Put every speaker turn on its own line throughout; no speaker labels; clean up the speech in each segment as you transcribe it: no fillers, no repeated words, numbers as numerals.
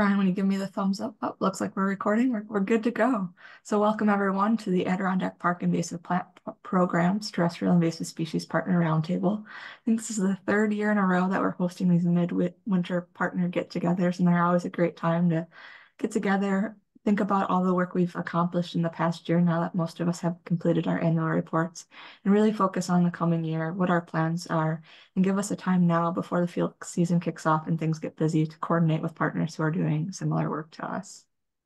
Ryan, when you give me the thumbs up, oh, looks like we're recording. We're good to go. So welcome everyone to the Adirondack Park Invasive Plant Program's Terrestrial Invasive Species Partner Roundtable. I think this is the third year in a row that we're hosting these midwinter partner get-togethers, and they're always a great time to get together, think about all the work we've accomplished in the past year now that most of us have completed our annual reports, and really focus on the coming year, what our plans are, and give us a time now before the field season kicks off and things get busy to coordinate with partners who are doing similar work to us.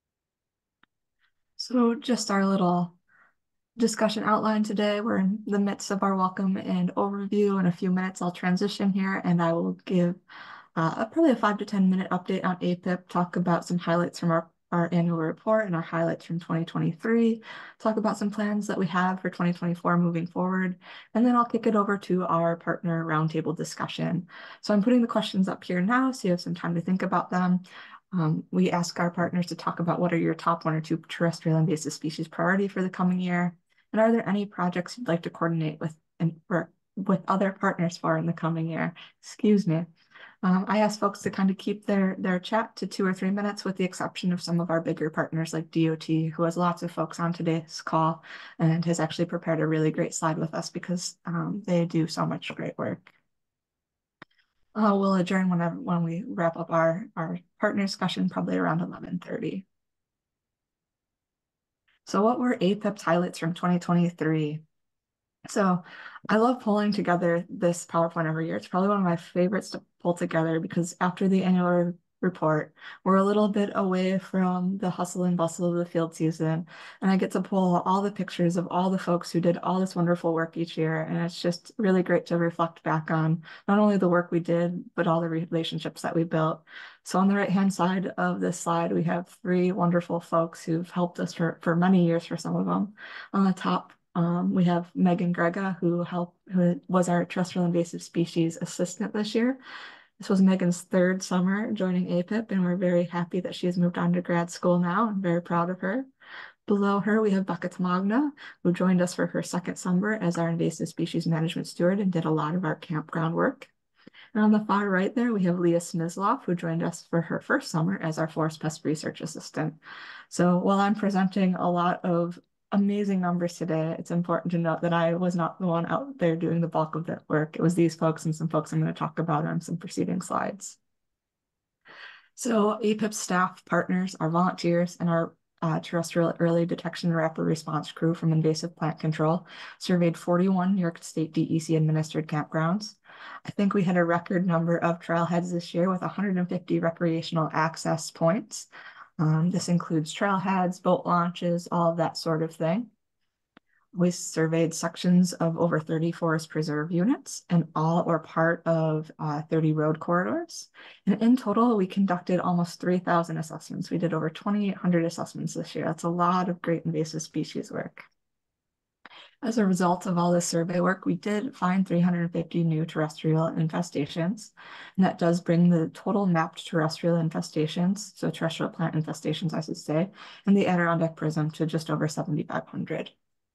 So just our little discussion outline today. We're in the midst of our welcome and overview. In a few minutes, I'll transition here and I will give probably a 5 to 10 minute update on APIPP, talk about some highlights from our annual report and our highlights from 2023, talk about some plans that we have for 2024 moving forward, and then I'll kick it over to our partner roundtable discussion. So I'm putting the questions up here now so you have some time to think about them. We ask our partners to talk about what are your top 1 or 2 terrestrial invasive species priority for the coming year, and are there any projects you'd like to coordinate with other partners for in the coming year? Excuse me. I asked folks to kind of keep their chat to 2 or 3 minutes, with the exception of some of our bigger partners like DOT, who has lots of folks on today's call and has actually prepared a really great slide with us because they do so much great work. We'll adjourn when we wrap up our partner discussion, probably around 11:30. So what were APIPP's highlights from 2023? So I love pulling together this PowerPoint every year. It's probably one of my favorites to pull together because after the annual report, we're a little bit away from the hustle and bustle of the field season. And I get to pull all the pictures of all the folks who did all this wonderful work each year. And it's just really great to reflect back on not only the work we did, but all the relationships that we built. So on the right-hand side of this slide, we have 3 wonderful folks who've helped us for many years for some of them. On the top, we have Megan Grega, who was our terrestrial invasive species assistant this year. This was Megan's 3rd summer joining APIPP, and we're very happy that she has moved on to grad school now. I'm very proud of her. Below her, we have Becca Tamagna, who joined us for her 2nd summer as our invasive species management steward and did a lot of our campground work. And on the far right there, we have Leah Smysloff, who joined us for her 1st summer as our forest pest research assistant. So while I'm presenting a lot of amazing numbers today, it's important to note that I was not the one out there doing the bulk of that work. It was these folks and some folks I'm going to talk about on some preceding slides. So APIPP staff partners, our volunteers, and our terrestrial early detection rapid response crew from Invasive Plant Control surveyed 41 New York State DEC administered campgrounds. I think we had a record number of trailheads this year with 150 recreational access points. This includes trailheads, boat launches, all of that sort of thing. We surveyed sections of over 30 forest preserve units and all or part of 30 road corridors. And in total, we conducted almost 3,000 assessments. We did over 2,800 assessments this year. That's a lot of great invasive species work. As a result of all this survey work, we did find 350 new terrestrial infestations, and that does bring the total mapped terrestrial infestations, so terrestrial plant infestations, I should say, in the Adirondack PRISM to just over 7,500.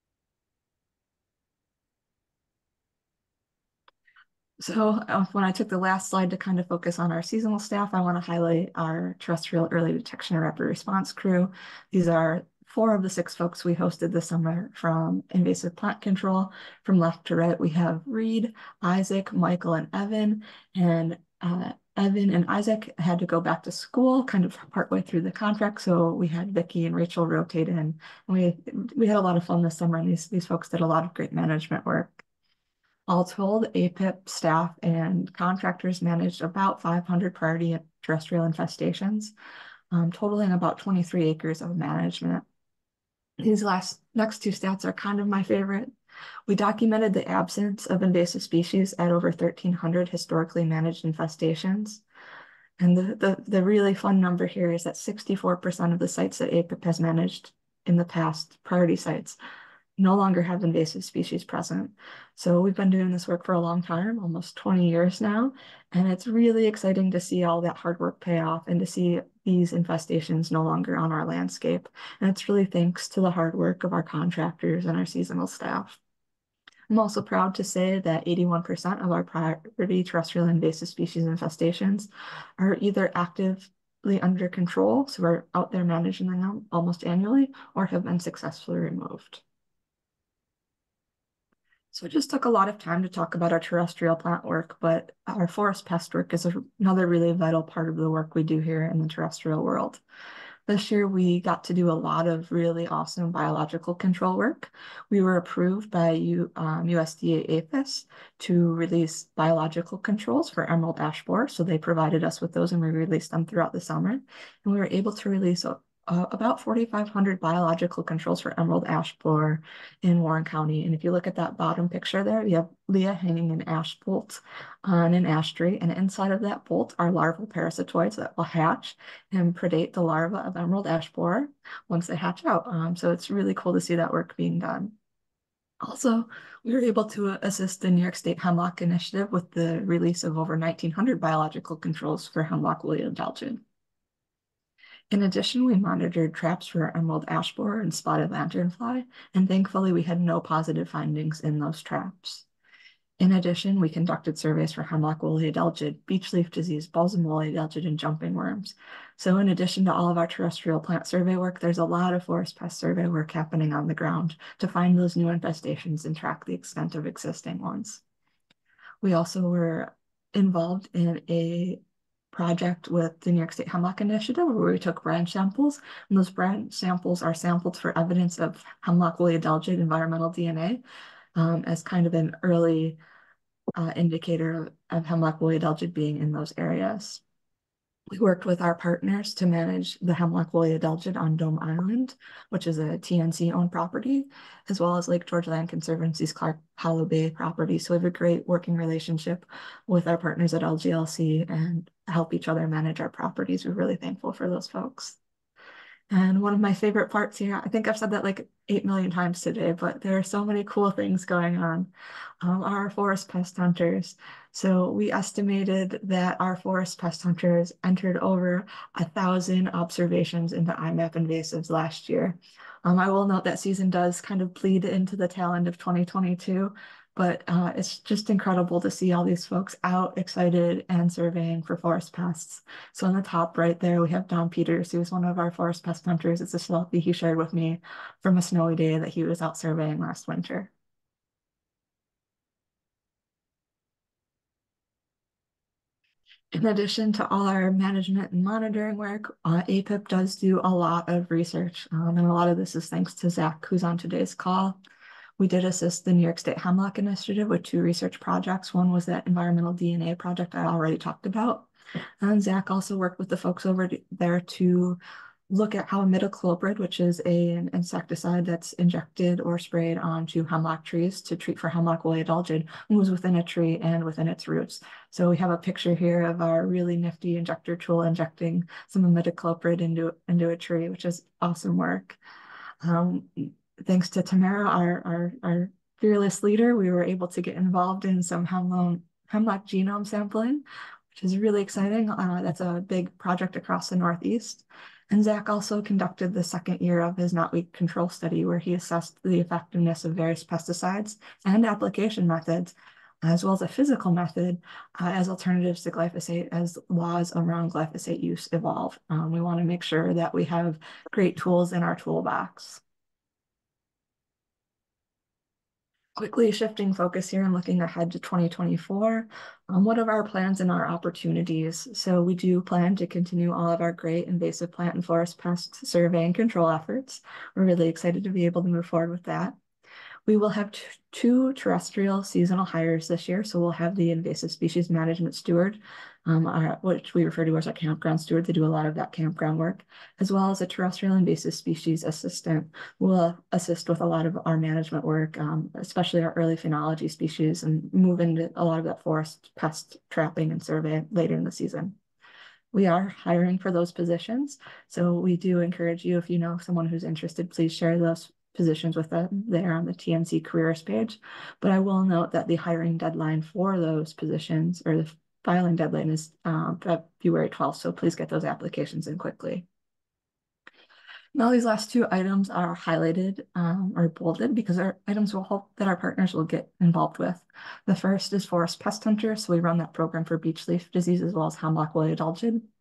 So when I took the last slide to kind of focus on our seasonal staff, I want to highlight our terrestrial early detection and rapid response crew. These are 4 of the 6 folks we hosted this summer from Invasive Plant Control. From left to right, we have Reed, Isaac, Michael, and Evan. And Evan and Isaac had to go back to school kind of partway through the contract, so we had Vicki and Rachel rotate in. And we had a lot of fun this summer, and these folks did a lot of great management work. All told, APIPP staff and contractors managed about 500 priority terrestrial infestations, totaling about 23 acres of management. These next 2 stats are kind of my favorite. We documented the absence of invasive species at over 1,300 historically managed infestations. And the really fun number here is that 64% of the sites that APIPP has managed in the past, priority sites, no longer have invasive species present. So we've been doing this work for a long time, almost 20 years now, and it's really exciting to see all that hard work pay off and to see these infestations no longer on our landscape. And it's really thanks to the hard work of our contractors and our seasonal staff. I'm also proud to say that 81% of our priority terrestrial invasive species infestations are either active under control, so we're out there managing them almost annually, or have been successfully removed. So it just took a lot of time to talk about our terrestrial plant work, but our forest pest work is another really vital part of the work we do here in the terrestrial world. This year, we got to do a lot of really awesome biological control work. We were approved by USDA APHIS to release biological controls for emerald ash borer. So they provided us with those and we released them throughout the summer. And we were able to release about 4,500 biological controls for emerald ash borer in Warren County. And if you look at that bottom picture there, you have Leah hanging an ash bolt on an ash tree. And inside of that bolt are larval parasitoids that will hatch and predate the larva of emerald ash borer once they hatch out. So it's really cool to see that work being done. Also, we were able to assist the New York State Hemlock Initiative with the release of over 1,900 biological controls for hemlock woolly adelgid. In addition, we monitored traps for emerald ash borer and spotted lanternfly, and thankfully we had no positive findings in those traps. In addition, we conducted surveys for hemlock woolly adelgid, beech leaf disease, balsam woolly adelgid, and jumping worms. So in addition to all of our terrestrial plant survey work, there's a lot of forest pest survey work happening on the ground to find those new infestations and track the extent of existing ones. We also were involved in a project with the New York State Hemlock Initiative where we took branch samples, and those branch samples are sampled for evidence of hemlock woolly adelgid environmental DNA as kind of an early indicator of hemlock woolly adelgid being in those areas. We worked with our partners to manage the hemlock woolly adelgid on Dome Island, which is a TNC-owned property, as well as Lake George Land Conservancy's Clark Hollow Bay property. So we have a great working relationship with our partners at LGLC and help each other manage our properties. We're really thankful for those folks. And one of my favorite parts here, I think I've said that like 8 million times today, but there are so many cool things going on. Our forest pest hunters. So we estimated that our forest pest hunters entered over 1,000 observations into IMAP invasives last year. I will note that season does kind of bleed into the tail end of 2022, but it's just incredible to see all these folks out excited and surveying for forest pests. So on the top right there, we have Don Peters, who was one of our forest pest hunters. It's a selfie he shared with me from a snowy day that he was out surveying last winter. In addition to all our management and monitoring work, APIPP does do a lot of research, and a lot of this is thanks to Zach, who's on today's call. We did assist the New York State Hemlock Initiative with 2 research projects. One was that environmental DNA project I already talked about. And Zach also worked with the folks over there to look at how imidacloprid, which is an insecticide that's injected or sprayed onto hemlock trees to treat for hemlock woolly adelgid, moves within a tree and within its roots. So we have a picture here of our really nifty injector tool injecting some imidacloprid into a tree, which is awesome work. Thanks to Tamara, our fearless leader, we were able to get involved in some hemlock genome sampling, which is really exciting. That's a big project across the Northeast. And Zach also conducted the second year of his knotweed control study, where he assessed the effectiveness of various pesticides and application methods, as well as a physical method as alternatives to glyphosate as laws around glyphosate use evolve. We want to make sure that we have great tools in our toolbox. Quickly shifting focus here and looking ahead to 2024, what are our plans and our opportunities? So we do plan to continue all of our great invasive plant and forest pest survey and control efforts. We're really excited to be able to move forward with that. We will have 2 terrestrial seasonal hires this year. So we'll have the invasive species management steward, which we refer to as our campground steward. They do a lot of that campground work, as well as a terrestrial invasive species assistant who will assist with a lot of our management work, especially our early phenology species, and move into a lot of that forest pest trapping and survey later in the season. We are hiring for those positions. So we do encourage you, if you know someone who's interested, please share those positions with them there on the TNC careers page. But I will note that the hiring deadline for those positions, or the filing deadline, is February 12th. So please get those applications in quickly. Now these last 2 items are highlighted or bolded because our items will hope that our partners will get involved with. The first is forest pest hunter. So we run that program for beech leaf disease as well as hemlock woolly adelgid.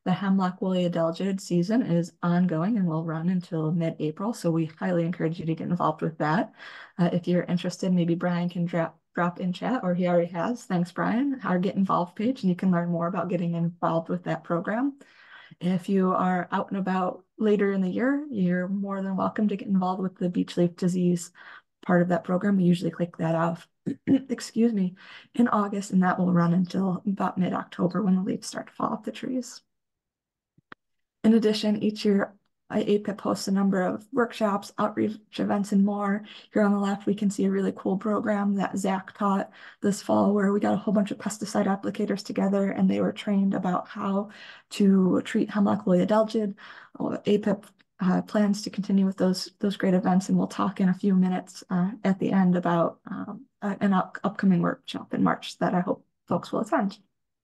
The hemlock woolly adelgid season is ongoing and will run until mid-April, so we highly encourage you to get involved with that. If you're interested, maybe Brian can drop in chat, or he already has. Thanks, Brian. Our Get Involved page, and you can learn more about getting involved with that program. If you are out and about later in the year, you're more than welcome to get involved with the beach leaf disease part of that program. We usually click that off, excuse me, in August, and that will run until about mid-October when the leaves start to fall off the trees. In addition, each year, APIPP hosts a number of workshops, outreach events, and more. Here on the left, we can see a really cool program that Zach taught this fall where we got a whole bunch of pesticide applicators together and they were trained about how to treat hemlock woolly adelgid. APIPP plans to continue with those great events, and we'll talk in a few minutes at the end about an upcoming workshop in March that I hope folks will attend.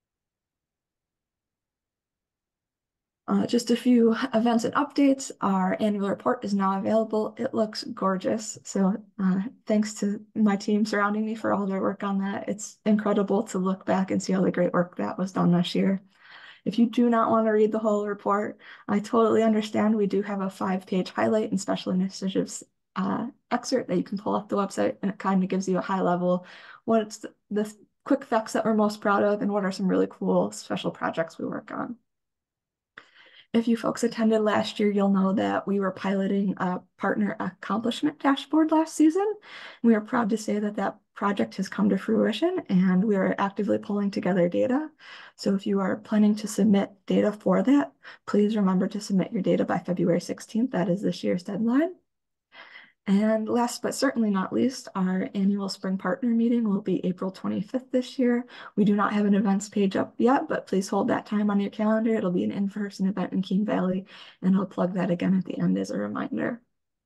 Just a few events and updates. Our annual report is now available. It looks gorgeous. So thanks to my team surrounding me for all their work on that. It's incredible to look back and see all the great work that was done this year. If you do not want to read the whole report, I totally understand. We do have a 5-page highlight and special initiatives excerpt that you can pull off the website, and it kind of gives you a high level what's the quick facts that we're most proud of and what are some really cool special projects we work on. If you folks attended last year, you'll know that we were piloting a partner accomplishment dashboard last season. We are proud to say that that project has come to fruition and we are actively pulling together data. So if you are planning to submit data for that, please remember to submit your data by February 16th. That is this year's deadline. And last but certainly not least, our annual spring partner meeting will be April 25th this year. We do not have an events page up yet, but please hold that time on your calendar. It'll be an in-person event in King Valley, and I'll plug that again at the end as a reminder.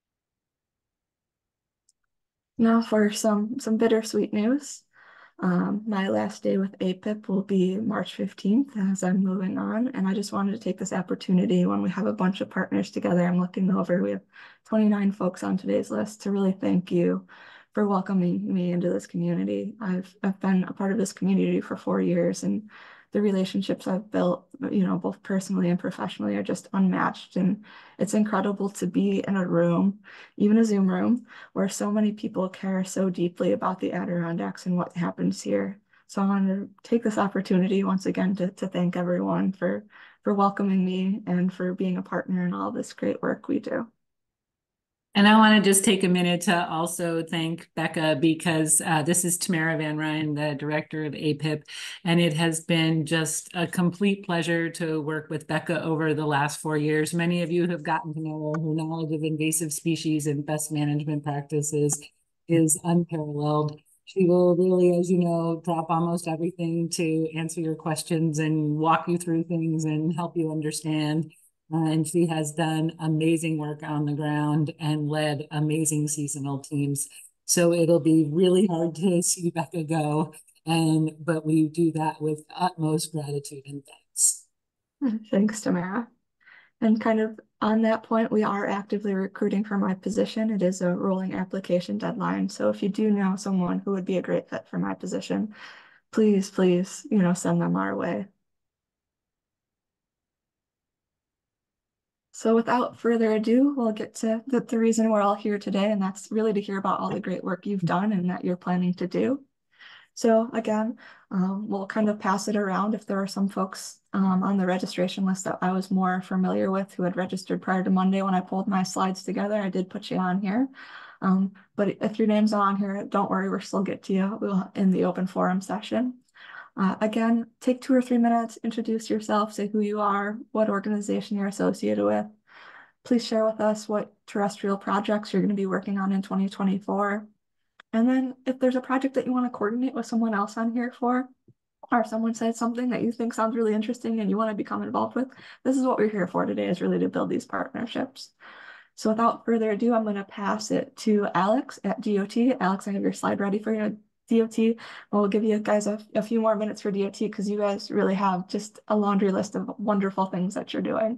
Now for some bittersweet news. My last day with APIPP will be March 15th as I'm moving on. And I just wanted to take this opportunity when we have a bunch of partners together. I'm looking over, we have 29 folks on today's list to really thank you for welcoming me into this community. I've been a part of this community for 4 years, and the relationships I've built, both personally and professionally, are just unmatched. And it's incredible to be in a room, even a Zoom room, where so many people care so deeply about the Adirondacks and what happens here. So I want to take this opportunity once again to thank everyone for welcoming me and for being a partner in all this great work we do.
And I want to just take a minute to also thank Becca, because this is Tamara Van Ryn, the director of APIPP, and it has been just a complete pleasure to work with Becca over the last 4 years. Many of you have gotten to know her. Her knowledge of invasive species and best management practices is unparalleled. She will really, as you know, drop almost everything to answer your questions and walk you through things and help you understand. And she has done amazing work on the ground and led amazing seasonal teams. So it'll be really hard to see Becca go, but we do that with utmost gratitude and thanks.
Thanks, Tamara. And kind of on that point, we are actively recruiting for my position. It is a rolling application deadline. So if you do know someone who would be a great fit for my position, please, send them our way. So without further ado, we'll get to the reason we're all here today, and that's really to hear about all the great work you've done and that you're planning to do. So again, we'll kind of pass it around. If there are some folks on the registration list that I was more familiar with who had registered prior to Monday when I pulled my slides together, I did put you on here. But if your name's not on here, don't worry, we'll still get to you in the open forum session. Again, take 2 or 3 minutes, introduce yourself, say who you are, what organization you're associated with. Please share with us what terrestrial projects you're going to be working on in 2024. And then if there's a project that you want to coordinate with someone else on here for, or someone said something that you think sounds really interesting and you want to become involved with, this is what we're here for today, is really to build these partnerships. So without further ado, I'm going to pass it to Alex at DOT. Alex, I have your slide ready for you. DOT. We'll give you guys a few more minutes for DOT because you guys really have just a laundry list of wonderful things that you're doing.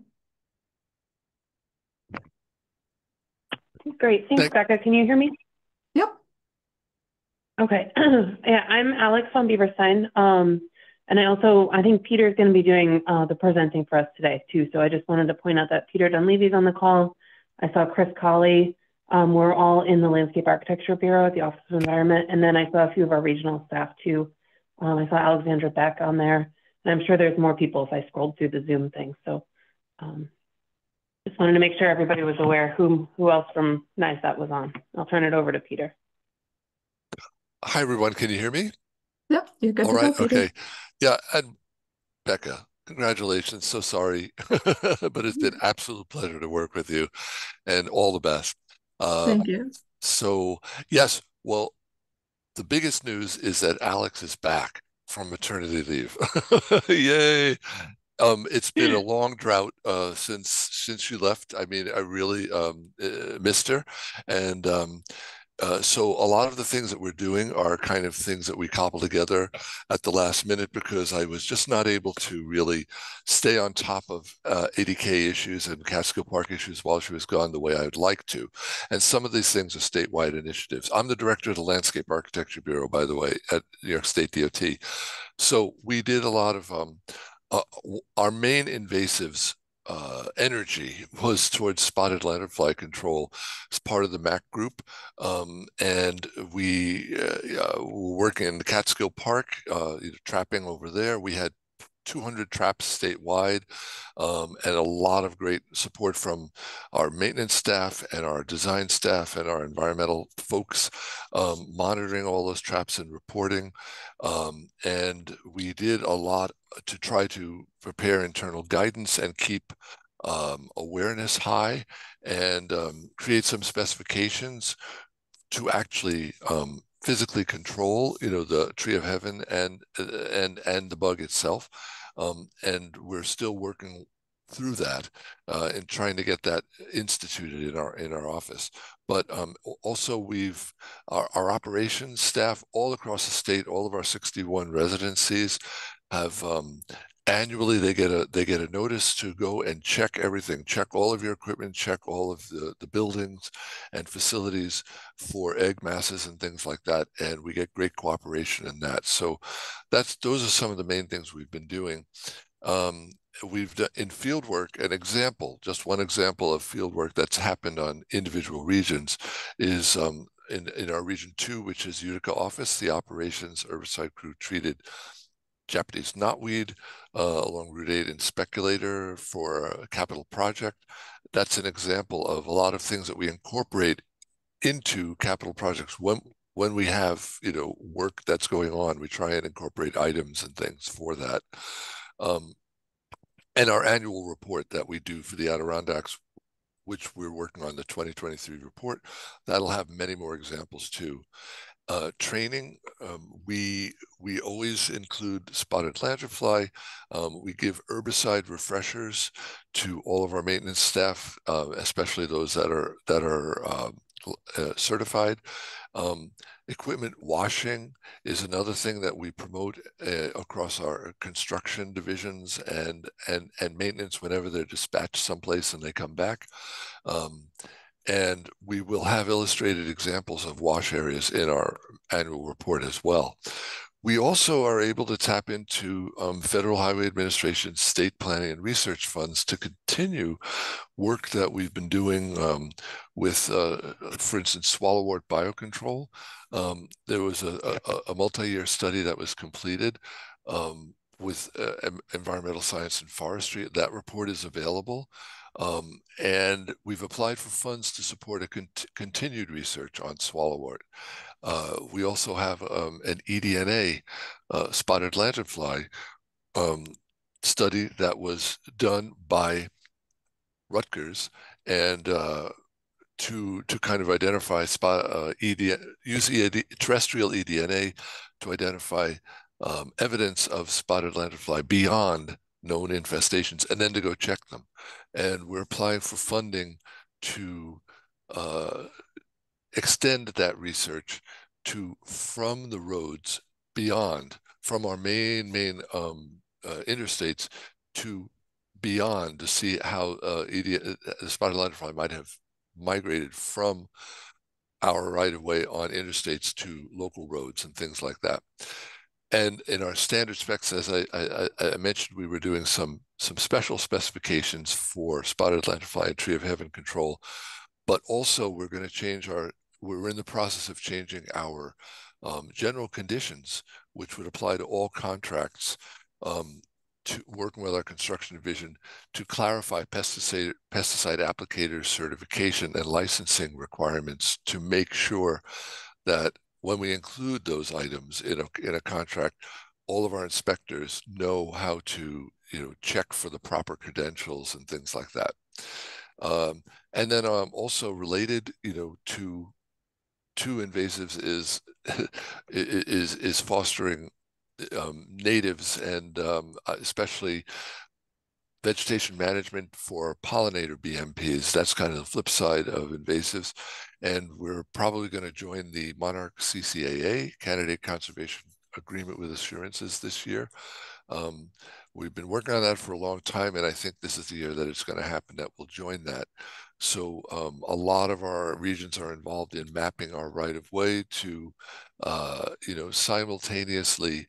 Great. Thanks, Becca. Can you hear me?
Yep.
Okay. Yeah, I'm Alex von Bieberstein. And I think Peter's going to be doing the presenting for us today too. So I just wanted to point out that Peter Dunleavy's on the call. I saw Chris Colley. We're all in the Landscape Architecture Bureau at the Office of Environment. And then I saw a few of our regional staff too. I saw Alexandra Beck on there. And I'm sure there's more people if I scrolled through the Zoom thing. So just wanted to make sure everybody was aware who else from NISAT was on. I'll turn it over to Peter.
Hi, everyone. Can you hear me?
Yep, you're good
All
to
right.
go, Peter.
Okay. Yeah. And Becca, congratulations. So sorry, but it's been absolute pleasure to work with you and all the best.
Thank you.
So yes, well, the biggest news is that Alex is back from maternity leave. Yay. It's been a long drought since she left. I mean, I really missed her, and so a lot of the things that we're doing are kind of things that we cobble together at the last minute because I was just not able to really stay on top of ADK issues and Catskill Park issues while she was gone the way I would like to. And some of these things are statewide initiatives. I'm the director of the Landscape Architecture Bureau, by the way, at New York State DOT. So we did a lot of uh, our main invasives energy was towards spotted lanternfly control as part of the MAC group. And we were working in the Catskill Park, trapping over there. We had 200 traps statewide, and a lot of great support from our maintenance staff and our design staff and our environmental folks, monitoring all those traps and reporting. And we did a lot to try to prepare internal guidance and keep awareness high and create some specifications to actually physically control, the tree of heaven and the bug itself. And we're still working through that and trying to get that instituted in our office. But also our operations staff all across the state, all of our 61 residencies have annually they get a notice to go and check everything, check all of your equipment, check all of the buildings and facilities for egg masses and things like that, and we get great cooperation in that. So those are some of the main things we've been doing. We've done in field work, just one example of field work that's happened on individual regions is in our region 2, which is Utica office, the operations herbicide crew treated Japanese knotweed along Route 8 in Speculator for a capital project. That's an example of a lot of things that we incorporate into capital projects when we have work that's going on. We try and incorporate items and things for that. And our annual report that we do for the Adirondacks, which we're working on, the 2023 report, that'll have many more examples too. Training, we always include spotted lanternfly. We give herbicide refreshers to all of our maintenance staff, especially those that are certified. Equipment washing is another thing that we promote across our construction divisions and maintenance whenever they're dispatched someplace and they come back. And we will have illustrated examples of wash areas in our annual report as well. We also are able to tap into Federal Highway Administration, state planning and research funds to continue work that we've been doing with, for instance, swallowwort biocontrol. There was a multi-year study that was completed with environmental science and forestry. That report is available. And we've applied for funds to support a continued research on swallowwort. We also have an eDNA spotted lanternfly study that was done by Rutgers and to kind of identify use terrestrial eDNA to identify evidence of spotted lanternfly beyond known infestations, and then to go check them. And we're applying for funding to extend that research to from the roads beyond, from our main interstates to beyond, to see how the spotted lanternfly might have migrated from our right of way on interstates to local roads and things like that. And in our standard specs, as I mentioned, we were doing some special specifications for spotted lanternfly and tree of heaven control, but also we're going to change we're in the process of changing our general conditions, which would apply to all contracts, to working with our construction division to clarify pesticide applicator certification and licensing requirements to make sure that when we include those items in a contract, all of our inspectors know how to check for the proper credentials and things like that. And then also related to invasives is fostering natives and especially vegetation management for pollinator BMPs. That's kind of the flip side of invasives. And we're probably going to join the Monarch CCAA, Candidate Conservation Agreement with Assurances, this year. We've been working on that for a long time, and I think this is the year that it's going to happen that we'll join that. So a lot of our regions are involved in mapping our right-of-way to, simultaneously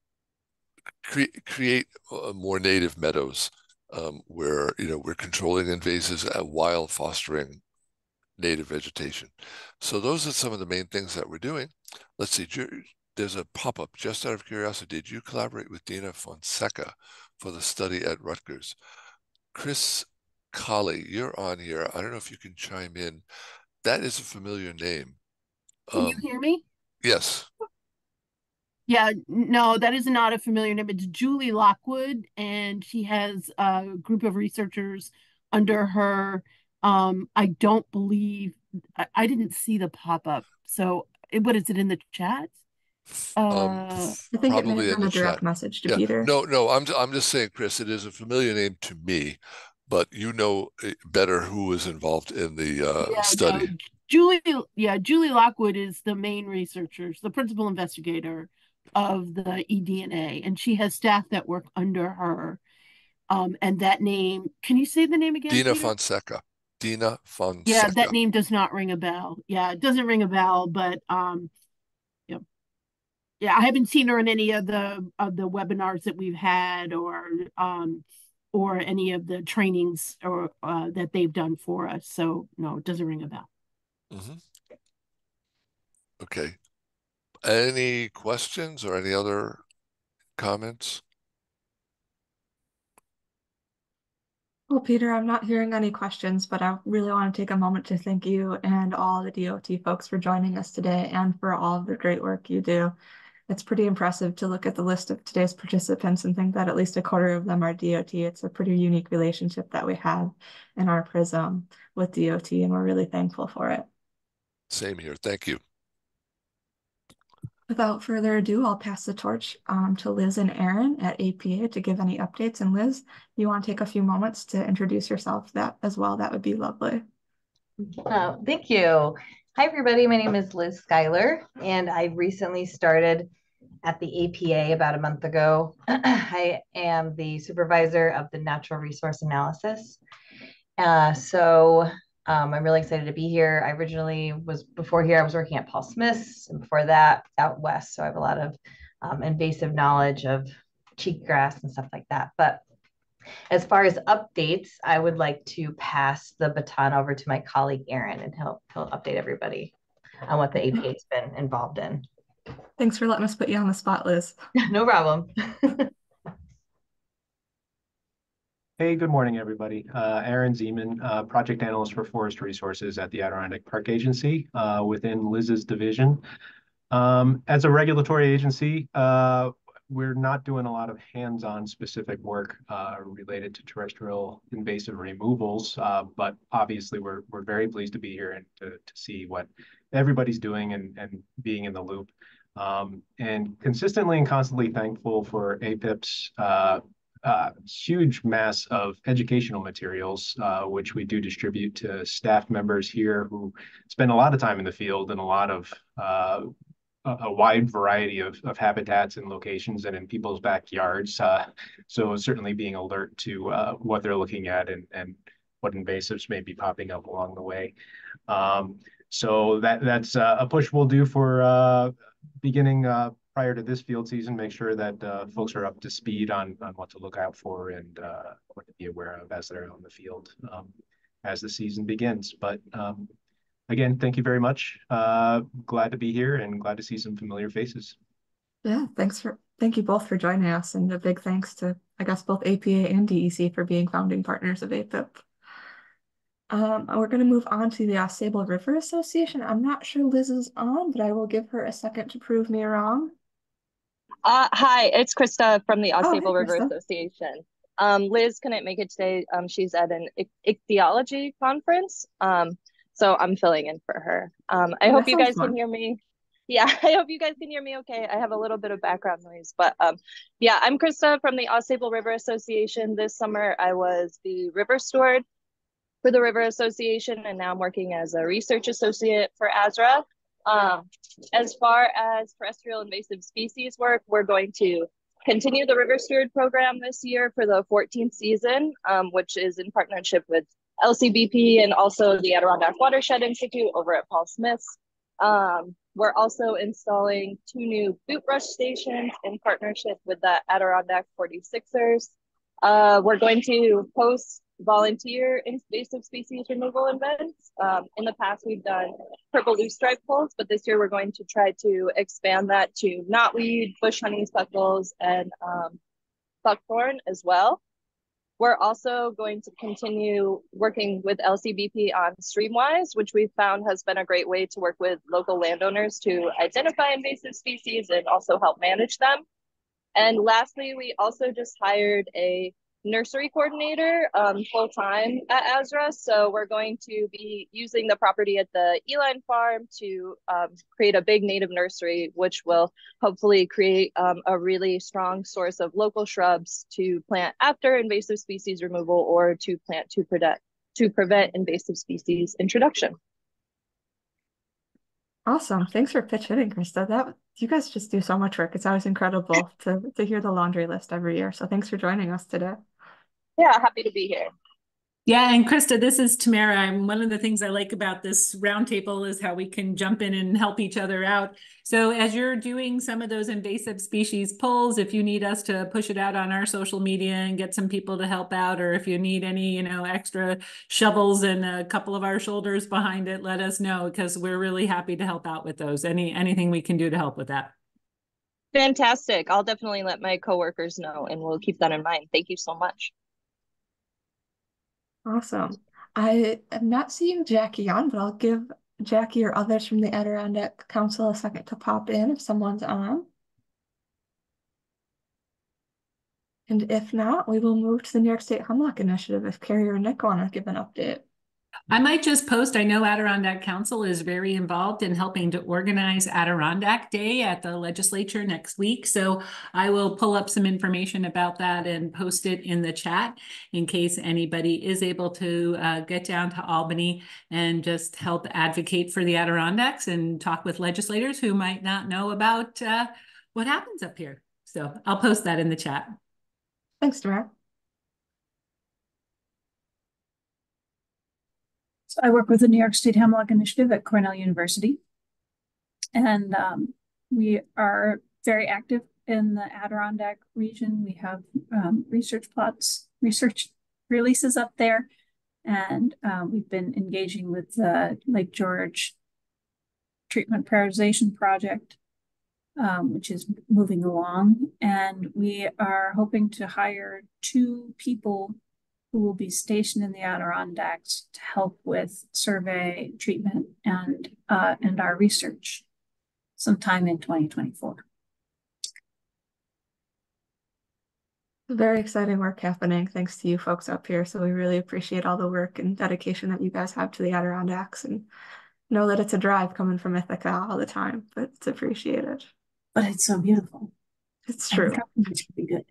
create more native meadows where we're controlling invasives while fostering native vegetation. So those are some of the main things that we're doing. Let's see, there's a pop-up. Just out of curiosity, did you collaborate with Dina Fonseca for the study at Rutgers? Chris Colley, you're on here. I don't know if you can chime in. That is a familiar name.
Can you hear me?
Yes.
Yeah, no, that is not a familiar name. It's Julie Lockwood, and she has a group of researchers under her. I don't believe I didn't see the pop-up. So what is it in the chat?
I think it may have
Probably in
been
the
a direct
chat.
message to
Yeah.
Peter.
No, I'm just saying, Chris, it is a familiar name to me, but you know better who was involved in the
Yeah, no,
study.
Julie Lockwood is the main researcher, the principal investigator of the eDNA, and she has staff that work under her. And that name, can you say the name again,
Dina
Peter?
Fonseca. Dina
Yeah, that
Fonseca.
name does not ring a bell. Yeah, it doesn't ring a bell, but yeah, yeah, I haven't seen her in any of the webinars that we've had or any of the trainings or that they've done for us. So no, it doesn't ring a bell.
Mm-hmm. Okay. Any questions or any other comments?
Well, Peter, I'm not hearing any questions, but I really want to take a moment to thank you and all the DOT folks for joining us today and for all of the great work you do. It's pretty impressive to look at the list of today's participants and think that at least a quarter of them are DOT. It's a pretty unique relationship that we have in our PRISM with DOT, and we're really thankful for it.
Same here. Thank you.
Without further ado, I'll pass the torch to Liz and Aaron at APA to give any updates. And Liz, you want to take a few moments to introduce yourself as well? That would be lovely.
Thank you. Hi, everybody. My name is Liz Schuyler, and I recently started at the APA about a month ago. I am the supervisor of the natural resource analysis. I'm really excited to be here. I originally before here, I was working at Paul Smith's, and before that, out west. So I have a lot of invasive knowledge of cheatgrass and stuff like that. But as far as updates, I would like to pass the baton over to my colleague, Aaron, and he'll update everybody on what the APA has been involved in.
Thanks for letting us put you on the spot, Liz.
No problem.
Hey, good morning, everybody. Aaron Zeman, project analyst for forest resources at the Adirondack Park Agency within Liz's division. As a regulatory agency, we're not doing a lot of hands-on specific work related to terrestrial invasive removals, but obviously we're very pleased to be here and to see what everybody's doing and being in the loop. And consistently and constantly thankful for APIPP's huge mass of educational materials, which we do distribute to staff members here who spend a lot of time in the field and a lot of a wide variety of habitats and locations and in people's backyards. So certainly being alert to what they're looking at and what invasives may be popping up along the way. So that's a push we'll do for beginning prior to this field season, make sure that folks are up to speed on what to look out for and what to be aware of as they're on the field as the season begins. But again, thank you very much. Glad to be here and glad to see some familiar faces.
Yeah, thank you both for joining us, and a big thanks to, I guess, both APA and DEC for being founding partners of APIPP. We're going to move on to the Ausable River Association. I'm not sure Liz is on, but I will give her a second to prove me wrong.
Hi, it's Krista from the
Oh, hey,
Ausable River
Krista.
Association. Liz couldn't make it today. She's at an ichthyology conference. So I'm filling in for her. I hope you guys can hear me. Yeah, I hope you guys can hear me okay. I have a little bit of background noise, but yeah, I'm Krista from the Ausable River Association. This summer, I was the river steward for the River Association, and now I'm working as a research associate for ASRA. As far as terrestrial invasive species work, we're going to continue the River Steward program this year for the 14th season, which is in partnership with LCBP and also the Adirondack Watershed Institute over at Paul Smith's. We're also installing 2 new boot brush stations in partnership with the Adirondack 46ers. We're going to host volunteer invasive species removal events. In the past, we've done purple loosestripe poles, but this year we're going to try to expand that to knotweed, bush honeysuckles, and buckthorn as well. We're also going to continue working with LCBP on Streamwise, which we've found has been a great way to work with local landowners to identify invasive species and also help manage them. And lastly, we also just hired a nursery coordinator full-time at ASRA. So we're going to be using the property at the Eline Farm to create a big native nursery, which will hopefully create a really strong source of local shrubs to plant after invasive species removal or to plant to prevent invasive species introduction.
Awesome. Thanks for pitch hitting, Krista. You guys just do so much work. It's always incredible to hear the laundry list every year. So thanks for joining us today.
Yeah, happy to be here.
Yeah, and Krista, this is Tamara. One of the things I like about this roundtable is how we can jump in and help each other out. So as you're doing some of those invasive species polls, if you need us to push it out on our social media and get some people to help out, or if you need any, extra shovels and a couple of our shoulders behind it, let us know, because we're really happy to help out with those. Anything we can do to help with that.
Fantastic. I'll definitely let my coworkers know, and we'll keep that in mind. Thank you so much.
Awesome. I am not seeing Jackie on, but I'll give Jackie or others from the Adirondack Council a second to pop in if someone's on. And if not, we will move to the New York State Hemlock Initiative if Carrie or Nick want to give an update.
I might just post, I know Adirondack Council is very involved in helping to organize Adirondack Day at the legislature next week. So I will pull up some information about that and post it in the chat in case anybody is able to get down to Albany and just help advocate for the Adirondacks and talk with legislators who might not know about what happens up here. So I'll post that in the chat.
Thanks, Tamara.
I work with the New York State Hemlock Initiative at Cornell University, and we are very active in the Adirondack region. We have research releases up there, and we've been engaging with the Lake George Treatment Prioritization Project, which is moving along, and we are hoping to hire 2 people who will be stationed in the Adirondacks to help with survey, treatment, and our research sometime in 2024.
Very exciting work happening thanks to you folks up here. So we really appreciate all the work and dedication that you guys have to the Adirondacks, and know that it's a drive coming from Ithaca all the time, but it's appreciated.
But it's so beautiful.
It's true.
It's really good.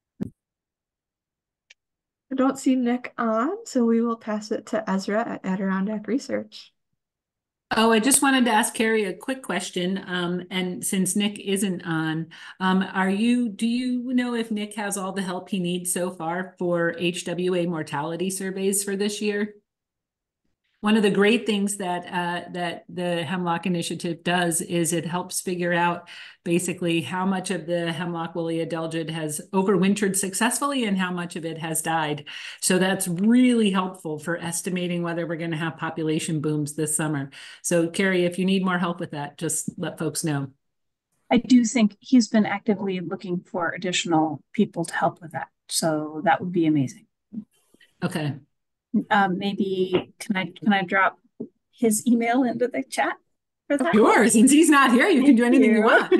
I don't see Nick on, so we will pass it to Ezra at Adirondack Research.
Oh, I just wanted to ask Carrie a quick question. And since Nick isn't on, do you know if Nick has all the help he needs so far for HWA mortality surveys for this year? One of the great things that the Hemlock Initiative does is it helps figure out basically how much of the hemlock woolly adelgid has overwintered successfully and how much of it has died. So that's really helpful for estimating whether we're going to have population booms this summer. So Carrie, if you need more help with that, just let folks know.
I do think he's been actively looking for additional people to help with that. So that would be amazing.
Okay.
Maybe can I drop his email into the chat for that?
Sure, since he's not here, you can do anything you want.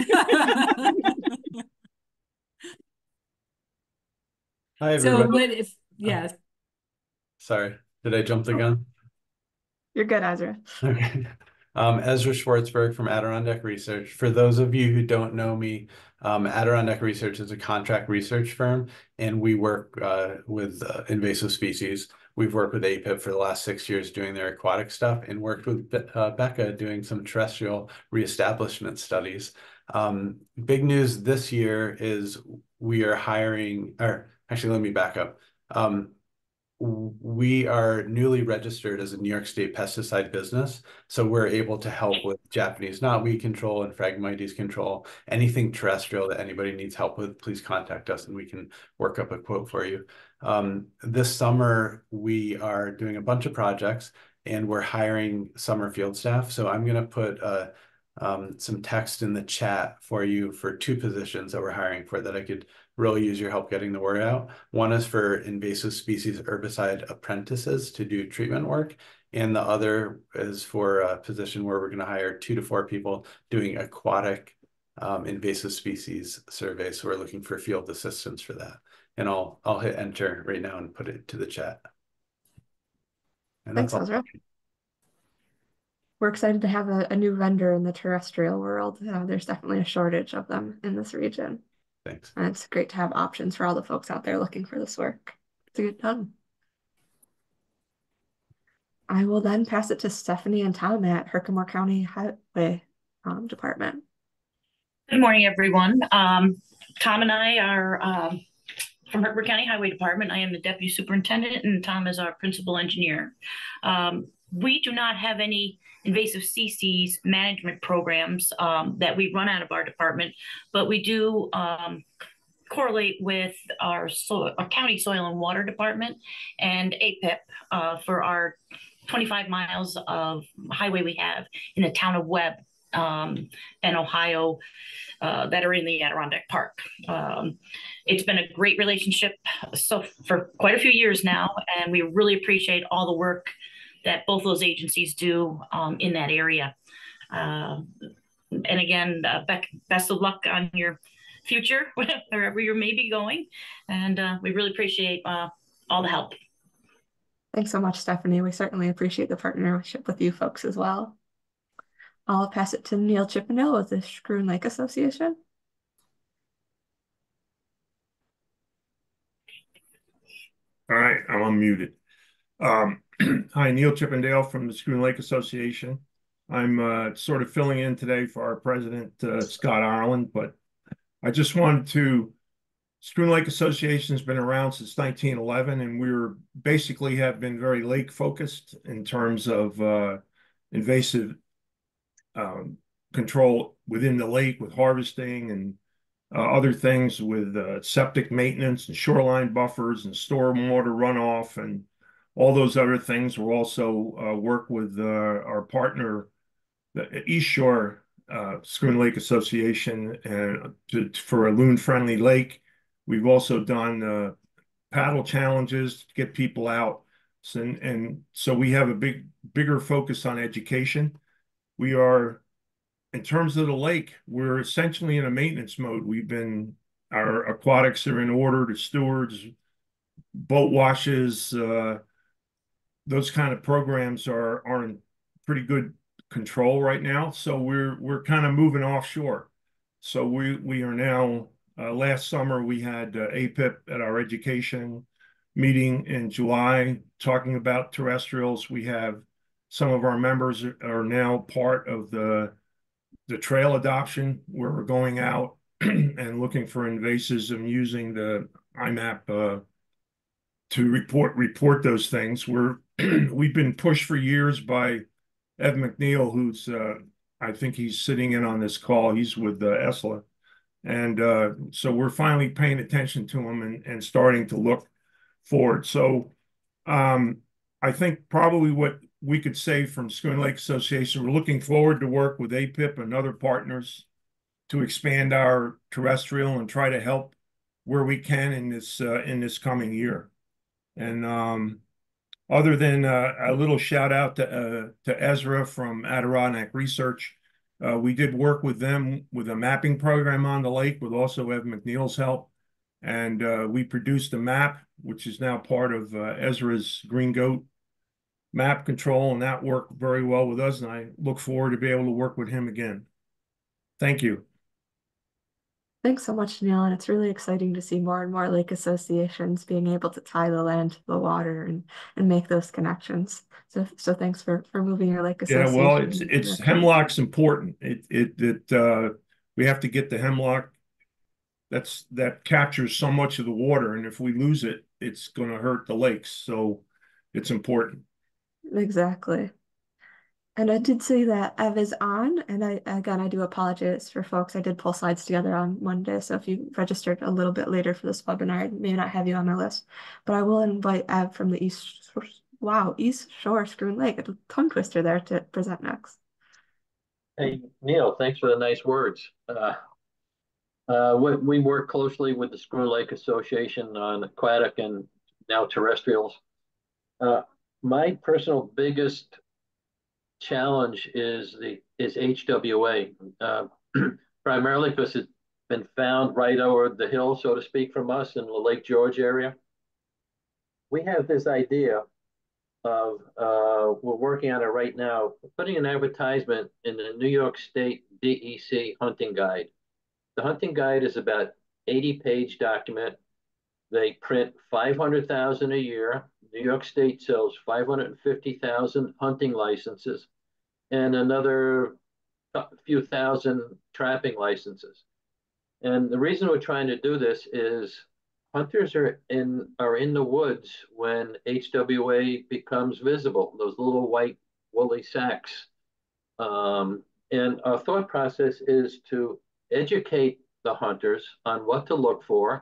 Hi, everybody.
So what if, yeah.
Sorry, did I jump the gun?
You're good, Ezra.
Okay. Ezra Schwartzberg from Adirondack Research. For those of you who don't know me, Adirondack Research is a contract research firm, and we work with invasive species. We've worked with APIPP for the last 6 years doing their aquatic stuff, and worked with Becca doing some terrestrial reestablishment studies. Big news this year is we are hiring, or actually, let me back up. We are newly registered as a New York State pesticide business, so we're able to help with Japanese knotweed control and Phragmites control. Anything terrestrial that anybody needs help with, please contact us and we can work up a quote for you. This summer, we are doing a bunch of projects and we're hiring summer field staff. So I'm going to put some text in the chat for you for 2 positions that we're hiring for that I could really use your help getting the word out. One is for invasive species herbicide apprentices to do treatment work. And the other is for a position where we're going to hire 2 to 4 people doing aquatic invasive species surveys. So we're looking for field assistance for that. And I'll hit enter right now and put it to the chat. And
Thanks, Ezra. We're excited to have a new vendor in the terrestrial world. There's definitely a shortage of them in this region.
Thanks.
And it's great to have options for all the folks out there looking for this work to get done. I will then pass it to Stephanie and Tom at Herkimer County Highway Department.
Good morning, everyone. Tom and I are from Herkimer County Highway Department. I am the deputy superintendent, and Tom is our principal engineer. We do not have any invasive species management programs that we run out of our department, but we do correlate with our county soil and water department and APIPP for our 25 miles of highway we have in the town of Webb and Ohio that are in the Adirondack Park. It's been a great relationship for quite a few years now, and we really appreciate all the work that both those agencies do in that area. And again, best of luck on your future, wherever you may be going. And we really appreciate all the help.
Thanks so much, Stephanie. We certainly appreciate the partnership with you folks as well. I'll pass it to Neil Chippendale with the Schroon Lake Association.
All right, I'm unmuted. Hi, Neil Chippendale from the Schroon Lake Association. I'm sort of filling in today for our president, Scott Ireland, but I just wanted to, Schroon Lake Association has been around since 1911, and we're basically have been very lake focused in terms of invasive control within the lake with harvesting and other things with septic maintenance and shoreline buffers and stormwater runoff and all those other things. We'll also work with our partner, the East Shore Schroon Lake Association, and for a loon-friendly lake. We've also done paddle challenges to get people out. And so we have a bigger focus on education. We are, in terms of the lake, we're essentially in a maintenance mode. Our aquatics are in order, the stewards, boat washes, those kind of programs are in pretty good control right now. So we're kind of moving offshore. So we are now, last summer we had APIPP at our education meeting in July talking about terrestrials. We have some of our members are now part of the trail adoption, where we're going out and looking for invasives and using the IMAP to report those things. We've been pushed for years by Ed McNeil, who's I think he's sitting in on this call. He's with ESLA. And so we're finally paying attention to him and starting to look forward. So I think probably what we could say from Schooner Lake Association, we're looking forward to work with APIPP and other partners to expand our terrestrial and try to help where we can in this coming year. And other than a little shout out to Ezra from Adirondack Research, we did work with them with a mapping program on the lake with also Ed McNeil's help. And we produced a map, which is now part of Ezra's Green Goat map control, and that worked very well with us. And I look forward to be able to work with him again. Thank you.
Thanks so much, Neil. And it's really exciting to see more and more lake associations being able to tie the land to the water and make those connections. So thanks for moving your lake
Yeah,
association.
well, it's hemlock's important. We have to get the hemlock that captures so much of the water, and if we lose it, it's going to hurt the lakes. So it's important.
Exactly. And I did see that Ev is on, and I do apologize for folks. I did pull slides together on Monday, so if you registered a little bit later for this webinar, I may not have you on my list. But I will invite Ev from the East Shore Schooner Lake, a tongue twister there, to present next.
Hey, Neil, thanks for the nice words. We work closely with the Schooner Lake Association on aquatic and now terrestrials. My personal biggest challenge is HWA, primarily because it's been found right over the hill, so to speak, from us in the Lake George area. We have this idea of, we're working on it right now, putting an advertisement in the New York State DEC hunting guide. The hunting guide is about 80-page document. They print 500,000 a year. New York State sells 550,000 hunting licenses and another few thousand trapping licenses. And the reason we're trying to do this is hunters are in the woods when HWA becomes visible, those little white woolly sacks. And our thought process is to educate the hunters on what to look for,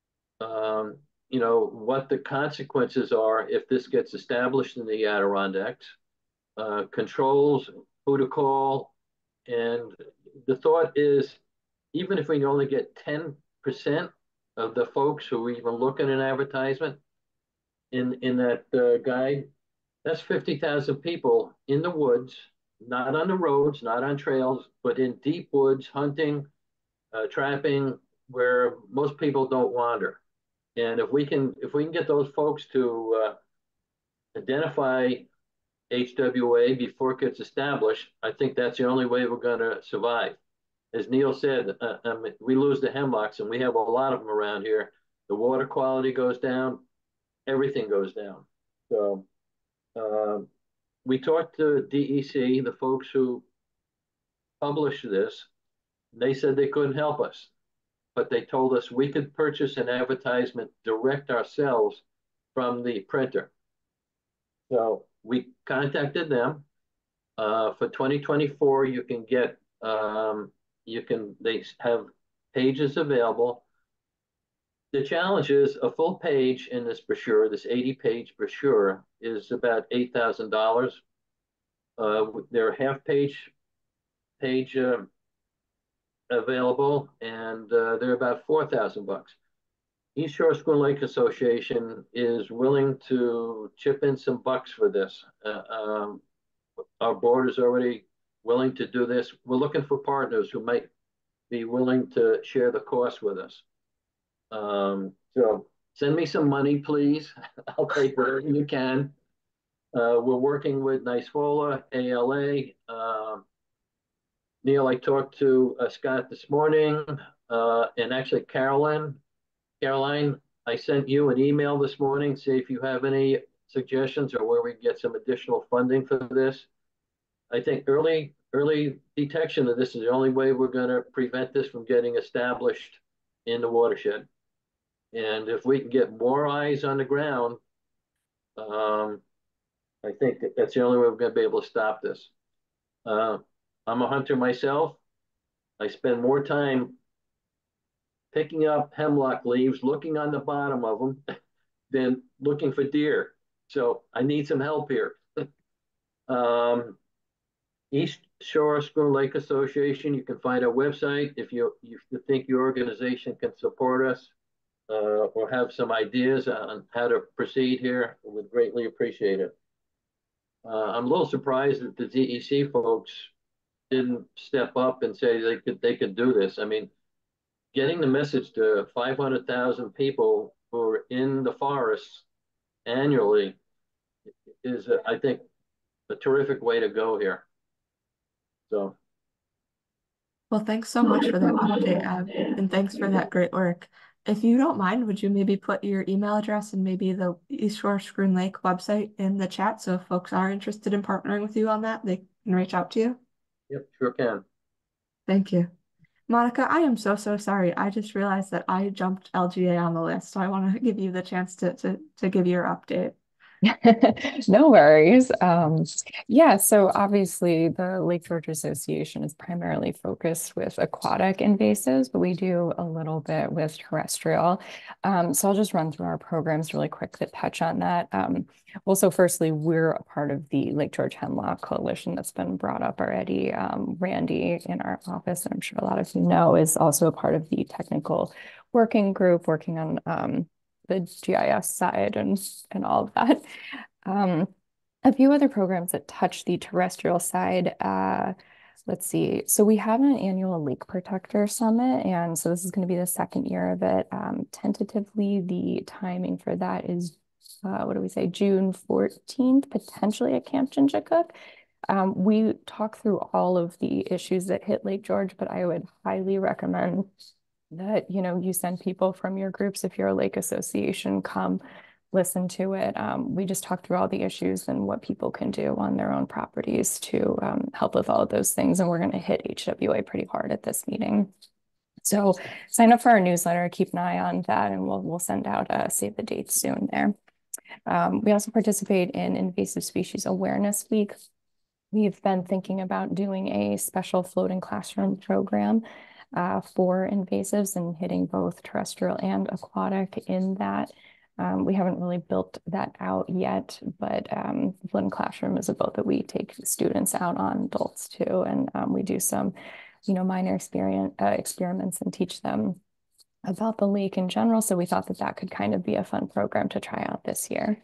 what the consequences are if this gets established in the Adirondacks, controls, who to call. And the thought is, even if we only get 10% of the folks who even look at an advertisement in that guide, that's 50,000 people in the woods, not on the roads, not on trails, but in deep woods, hunting, trapping, where most people don't wander. And if we can get those folks to identify HWA before it gets established, I think that's the only way we're going to survive. As Neil said, we lose the hemlocks, and we have a lot of them around here. The water quality goes down, everything goes down. So we talked to DEC, the folks who published this. They said they couldn't help us, but they told us we could purchase an advertisement direct ourselves from the printer. So we contacted them. For 2024, you can get, they have pages available. The challenge is a full page in this brochure, this 80-page brochure, is about $8,000. There are half-page available, and they're about $4,000. East Shore Schooner Lake Association is willing to chip in some bucks for this. Our board is already willing to do this. We're looking for partners who might be willing to share the cost with us. So send me some money, please. I'll take whatever you can. We're working with NYSFOLA, ALA. Neil, I talked to Scott this morning, and actually Caroline, I sent you an email this morning, see if you have any suggestions or where we can get some additional funding for this. I think early detection of this is the only way we're going to prevent this from getting established in the watershed. And if we can get more eyes on the ground, I think that's the only way we're going to be able to stop this. I'm a hunter myself. I spend more time picking up hemlock leaves, looking on the bottom of them, than looking for deer. So I need some help here. East Shore Schooner Lake Association, you can find our website if you think your organization can support us or have some ideas on how to proceed here. We would greatly appreciate it. I'm a little surprised that the DEC folks didn't step up and say they could do this. I mean, getting the message to 500,000 people who are in the forests annually is, I think, a terrific way to go here. So,
well, thanks so much for that update, Ab, and thanks for that great work. If you don't mind, would you maybe put your email address and maybe the East Shore Schroon Lake website in the chat, so if folks are interested in partnering with you on that, they can reach out to you?
yep, sure can.
Thank you. Monica, I am so sorry. I just realized that I jumped LGA on the list, so I want to give you the chance to give your update.
No worries. Yeah, so obviously the Lake George Association is primarily focused with aquatic invasives, but we do a little bit with terrestrial. So I'll just run through our programs really quick that touch on that. Also, firstly, we're a part of the Lake George Hemlock Coalition that's been brought up already. Randy in our office, and I'm sure a lot of you know, is also a part of the technical working group working on the GIS side and all of that. A few other programs that touch the terrestrial side. Let's see. So we have an annual Lake Protector Summit, and so this is going to be the second year of it. Tentatively, the timing for that is, what do we say, June 14th, potentially at Camp Jinjacook. We talk through all of the issues that hit Lake George, but I would highly recommend that, you send people from your groups. If you're a lake association, come listen to it. We just talk through all the issues and what people can do on their own properties to help with all of those things. And we're going to hit HWA pretty hard at this meeting. So sign up for our newsletter, keep an eye on that, and we'll send out a save the date soon there. We also participate in Invasive Species Awareness Week. We've been thinking about doing a special floating classroom program for invasives and hitting both terrestrial and aquatic in that. We haven't really built that out yet, but the floating classroom is a boat that we take students out on, adults too, and we do some, minor experiments and teach them about the lake in general. So we thought that could kind of be a fun program to try out this year.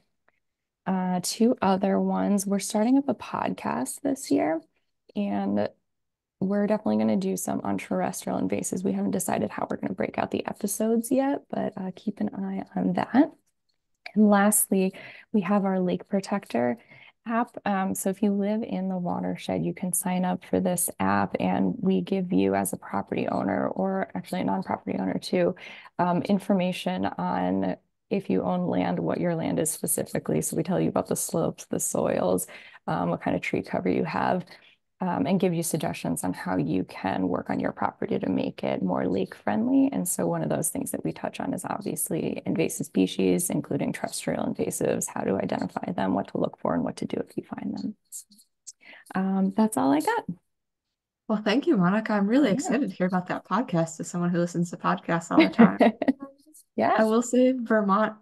Two other ones, we're starting up a podcast this year, and we're definitely going to do some on terrestrial invasives. We haven't decided how we're going to break out the episodes yet, but keep an eye on that. And lastly, we have our Lake Protector app. So if you live in the watershed, you can sign up for this app, and we give you, as a property owner, or actually a non-property owner too, information on, if you own land, what your land is specifically. So we tell you about the slopes, the soils, what kind of tree cover you have, and give you suggestions on how you can work on your property to make it more lake friendly. And so one of those things that we touch on is obviously invasive species, including terrestrial invasives, how to identify them, what to look for, and what to do if you find them. That's all I got.
Well, thank you, Monica. I'm really excited to hear about that podcast as someone who listens to podcasts all the time.
Yeah.
I will say Vermont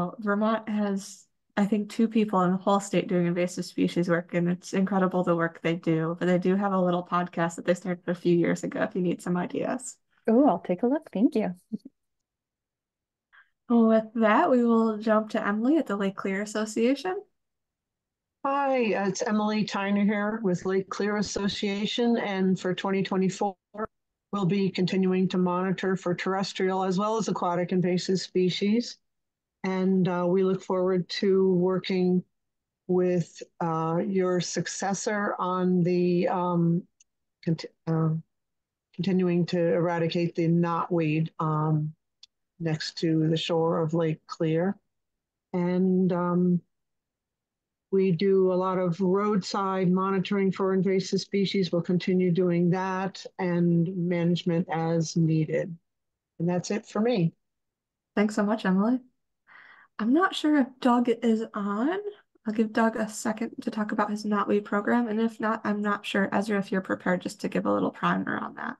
has, I think, 2 people in the whole state doing invasive species work, and it's incredible the work they do. But they do have a little podcast that they started a few years ago if you need some ideas.
Oh, I'll take a look. Thank you.
Well, with that, we will jump to Emily at the Lake Clear Association.
Hi, it's Emily Tyner here with Lake Clear Association, and for 2024, we'll be continuing to monitor for terrestrial as well as aquatic invasive species. And we look forward to working with your successor on the continuing to eradicate the knotweed next to the shore of Lake Clear. And we do a lot of roadside monitoring for invasive species. We'll continue doing that, and management as needed. And that's it for me.
Thanks so much, Emily. I'm not sure if Doug is on. I'll give Doug a second to talk about his knotweed program, and if not, I'm not sure, Ezra, if you're prepared just to give a little primer on that.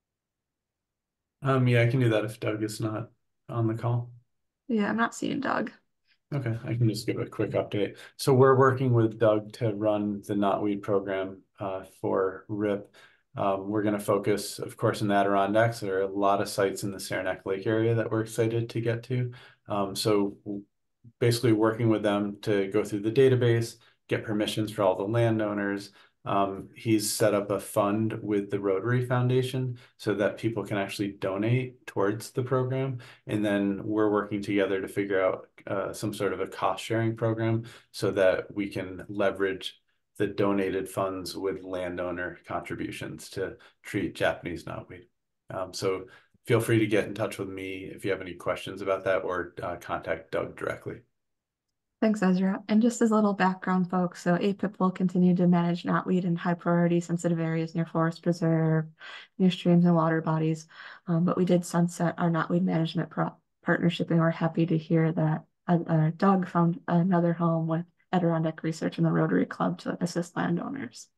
Yeah, I can do that if Doug is not on the call.
Yeah, I'm not seeing Doug.
Okay, I can just give a quick update. So we're working with Doug to run the knotweed program for RIP. We're going to focus, of course, in the Adirondacks. There are a lot of sites in the Saranac Lake area that we're excited to get to. So basically working with them to go through the database, get permissions for all the landowners. He's set up a fund with the Rotary Foundation so that people can actually donate towards the program. And then we're working together to figure out some sort of a cost sharing program so that we can leverage the donated funds with landowner contributions to treat Japanese knotweed. So feel free to get in touch with me if you have any questions about that, or contact Doug directly.
Thanks, Ezra. And just as a little background, folks, so APIPP will continue to manage knotweed in high priority sensitive areas near forest preserve, near streams and water bodies. But we did sunset our knotweed management partnership, and we're happy to hear that Doug found another home with Adirondack Research and the Rotary Club to assist landowners.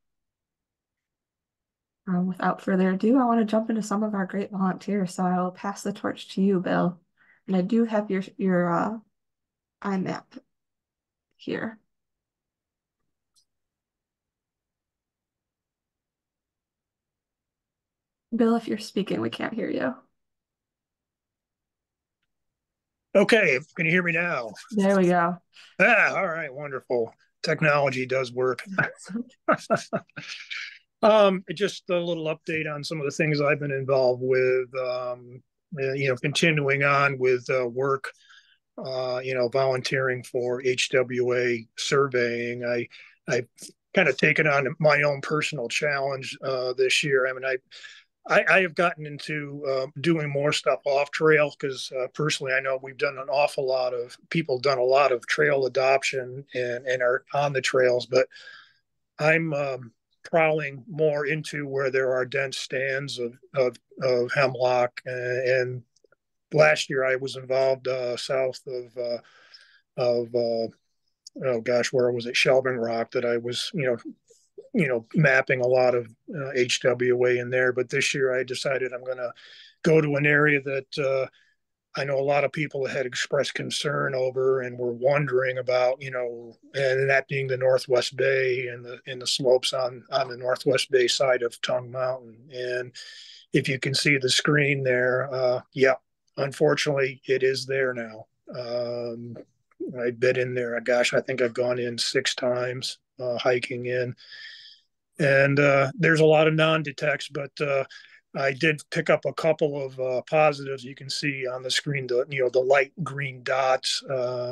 Without further ado, I want to jump into some of our great volunteers. So I will pass the torch to you, Bill. And I do have your IMAP here. Bill, if you're speaking, we can't hear you.
Okay, can you hear me now?
There we go.
All right, wonderful. Technology does work. Just a little update on some of the things I've been involved with, continuing on with work, volunteering for HWA surveying. I've kind of taken on my own personal challenge this year. I mean, I have gotten into doing more stuff off trail because personally, I know we've done an awful lot of people done a lot of trail adoption and are on the trails, but I'm prowling more into where there are dense stands of hemlock. And last year I was involved south of oh gosh, where was it? Shelving Rock, that I was, mapping a lot of HWA in there. But this year I decided I'm going to go to an area that I know a lot of people had expressed concern over and were wondering about, and that being the Northwest Bay and the slopes on the Northwest Bay side of Tongue Mountain. And if you can see the screen there, yeah, unfortunately it is there now. I've been in there. Gosh, I think I've gone in 6 times hiking in. And there's a lot of non-detects, but I did pick up a couple of positives. You can see on the screen the light green dots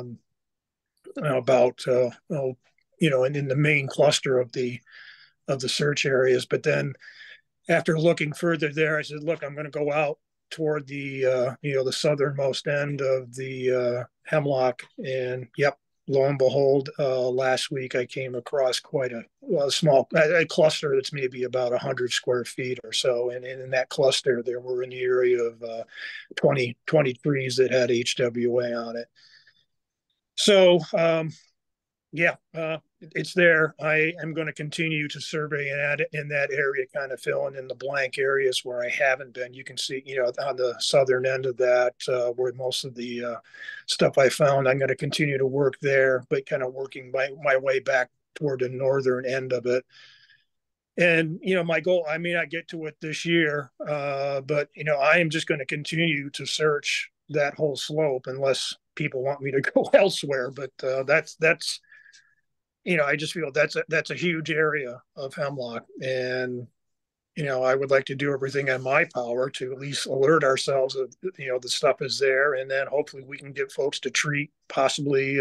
about and in the main cluster of the search areas. But then after looking further there, I said, look, I'm going to go out toward the the southernmost end of the hemlock, and yep, lo and behold, last week I came across quite a small cluster that's maybe about 100 square feet or so. And in that cluster, there were in the area of 20 trees that had HWA on it. So, yeah, it's there. I am going to continue to survey in that area, kind of filling in the blank areas where I haven't been. You can see, on the southern end of that, where most of the stuff I found, I'm going to continue to work there, but kind of working my way back toward the northern end of it. And, my goal, I may not get to it this year, but, I am just going to continue to search that whole slope unless people want me to go elsewhere. But that's I just feel that's a huge area of hemlock, and I would like to do everything in my power to at least alert ourselves of the stuff is there, and then hopefully we can get folks to treat. Possibly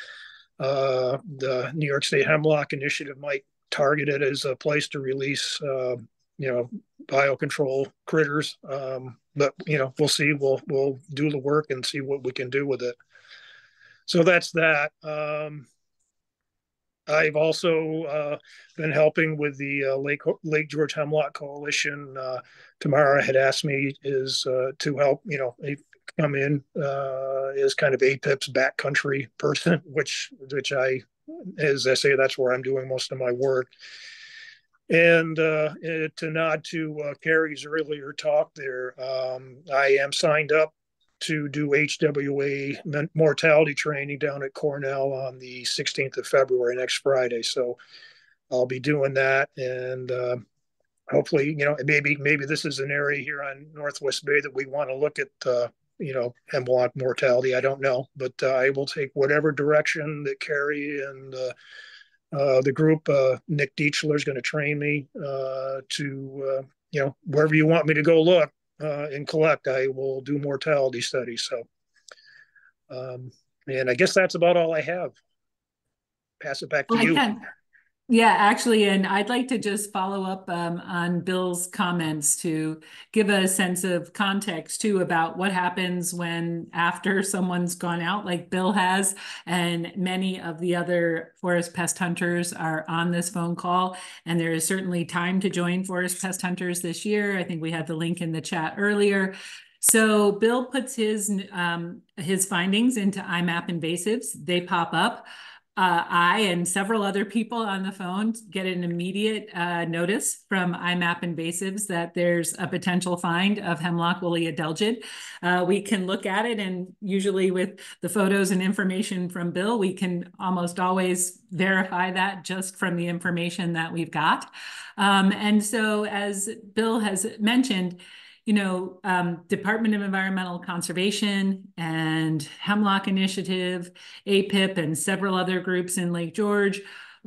the New York State Hemlock Initiative might target it as a place to release biocontrol critters, but we'll see. We'll do the work and see what we can do with it. So that's that. I've also been helping with the Lake George Hemlock Coalition. Tamara had asked me to help, come in as kind of APIPP's backcountry person, which I, as I say, that's where I'm doing most of my work. And to nod to Carrie's earlier talk there, I am signed up to do HWA mortality training down at Cornell on the 16th of February, next Friday. So I'll be doing that, and hopefully, maybe this is an area here on Northwest Bay that we want to look at, hemlock mortality. I don't know, but I will take whatever direction that Carrie and the group, Nick Dietschler is going to train me to, wherever you want me to go look and collect, I will do mortality studies. So, and I guess that's about all I have. Pass it back to you.
Yeah, actually, and I'd like to just follow up on Bill's comments to give a sense of context too about what happens when after someone's gone out like Bill has, and many of the other forest pest hunters are on this phone call, and there is certainly time to join forest pest hunters this year. I think we had the link in the chat earlier. So Bill puts his findings into IMAP invasives. They pop up. I and several other people on the phone get an immediate notice from IMAP invasives that there's a potential find of hemlock woolly adelgid. We can look at it, and usually with the photos and information from Bill, we can almost always verify that just from the information that we've got. And so, as Bill has mentioned, Department of Environmental Conservation and Hemlock Initiative, APIPP, and several other groups in Lake George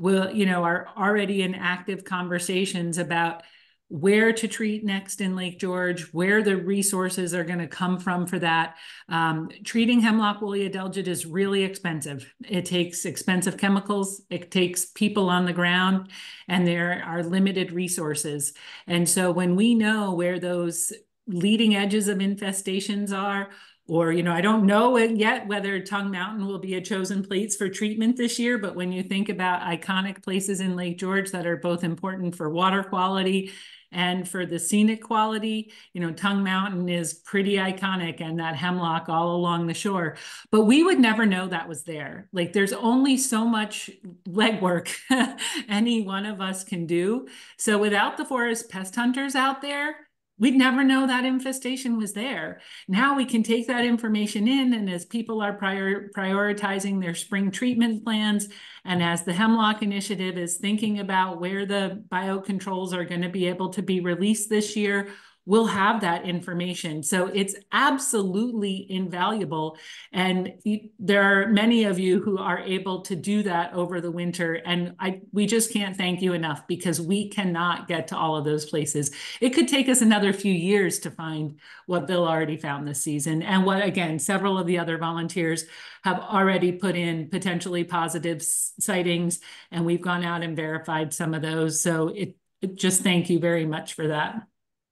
are already in active conversations about where to treat next in Lake George, where the resources are going to come from for that. Treating hemlock woolly adelgid is really expensive. It takes expensive chemicals. It takes people on the ground, and there are limited resources. And so when we know where those leading edges of infestations are, or, I don't know yet whether Tongue Mountain will be a chosen place for treatment this year, but when you think about iconic places in Lake George that are both important for water quality and for the scenic quality, Tongue Mountain is pretty iconic, and that hemlock all along the shore. But we would never know that was there. Like, there's only so much legwork any one of us can do. So without the forest pest hunters out there, we'd never know that infestation was there. Now we can take that information in, and as people are prioritizing their spring treatment plans, and as the Hemlock Initiative is thinking about where the biocontrols are going to be able to be released this year, we'll have that information. So it's absolutely invaluable. And there are many of you who are able to do that over the winter. And we just can't thank you enough, because we cannot get to all of those places. It could take us another few years to find what Bill already found this season, and what, again, several of the other volunteers have already put in potentially positive sightings, and we've gone out and verified some of those. So just thank you very much for that.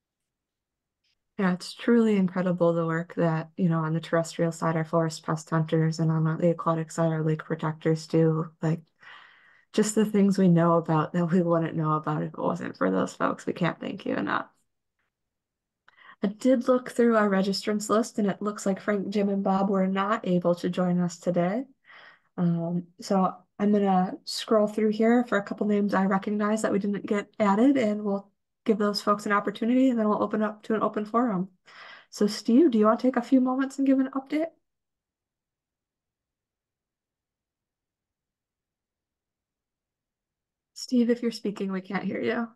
Yeah, it's truly incredible the work that, on the terrestrial side, our forest pest hunters, and on the aquatic side, our lake protectors do. Like, just the things we know about that we wouldn't know about if it wasn't for those folks. We can't thank you enough. I did look through our registrants list, and it looks like Frank, Jim, and Bob were not able to join us today. So I'm going to scroll through here for a couple names I recognize that we didn't get added, and we'll give those folks an opportunity, and then we'll open up to an open forum. So Steve, do you want to take a few moments and give an update? Steve, if you're speaking, we can't hear you.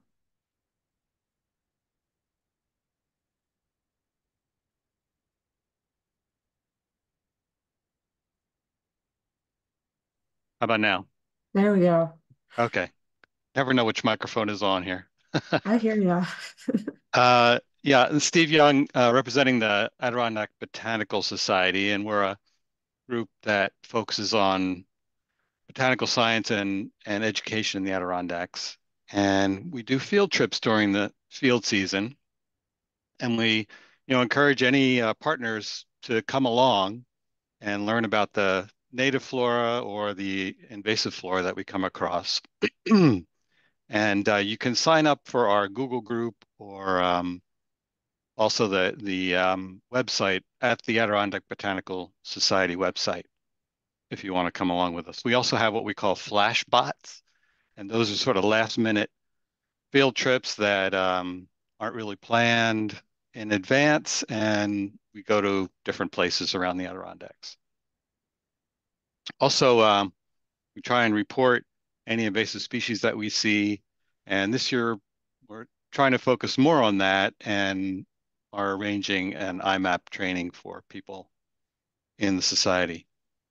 How about now?
There we go.
Okay. Never know which microphone is on here.
I hear you.
Yeah, Steve Young, representing the Adirondack Botanical Society, and we're a group that focuses on botanical science and education in the Adirondacks. And we do field trips during the field season, and we, encourage any partners to come along and learn about the native flora or the invasive flora that we come across. And you can sign up for our Google group or also the website at the Adirondack Botanical Society website, if you want to come along with us. We also have what we call flash bots, and those are sort of last minute field trips that aren't really planned in advance, and we go to different places around the Adirondacks. Also, we try and report any invasive species that we see, and this year we're trying to focus more on that and are arranging an IMAP training for people in the society.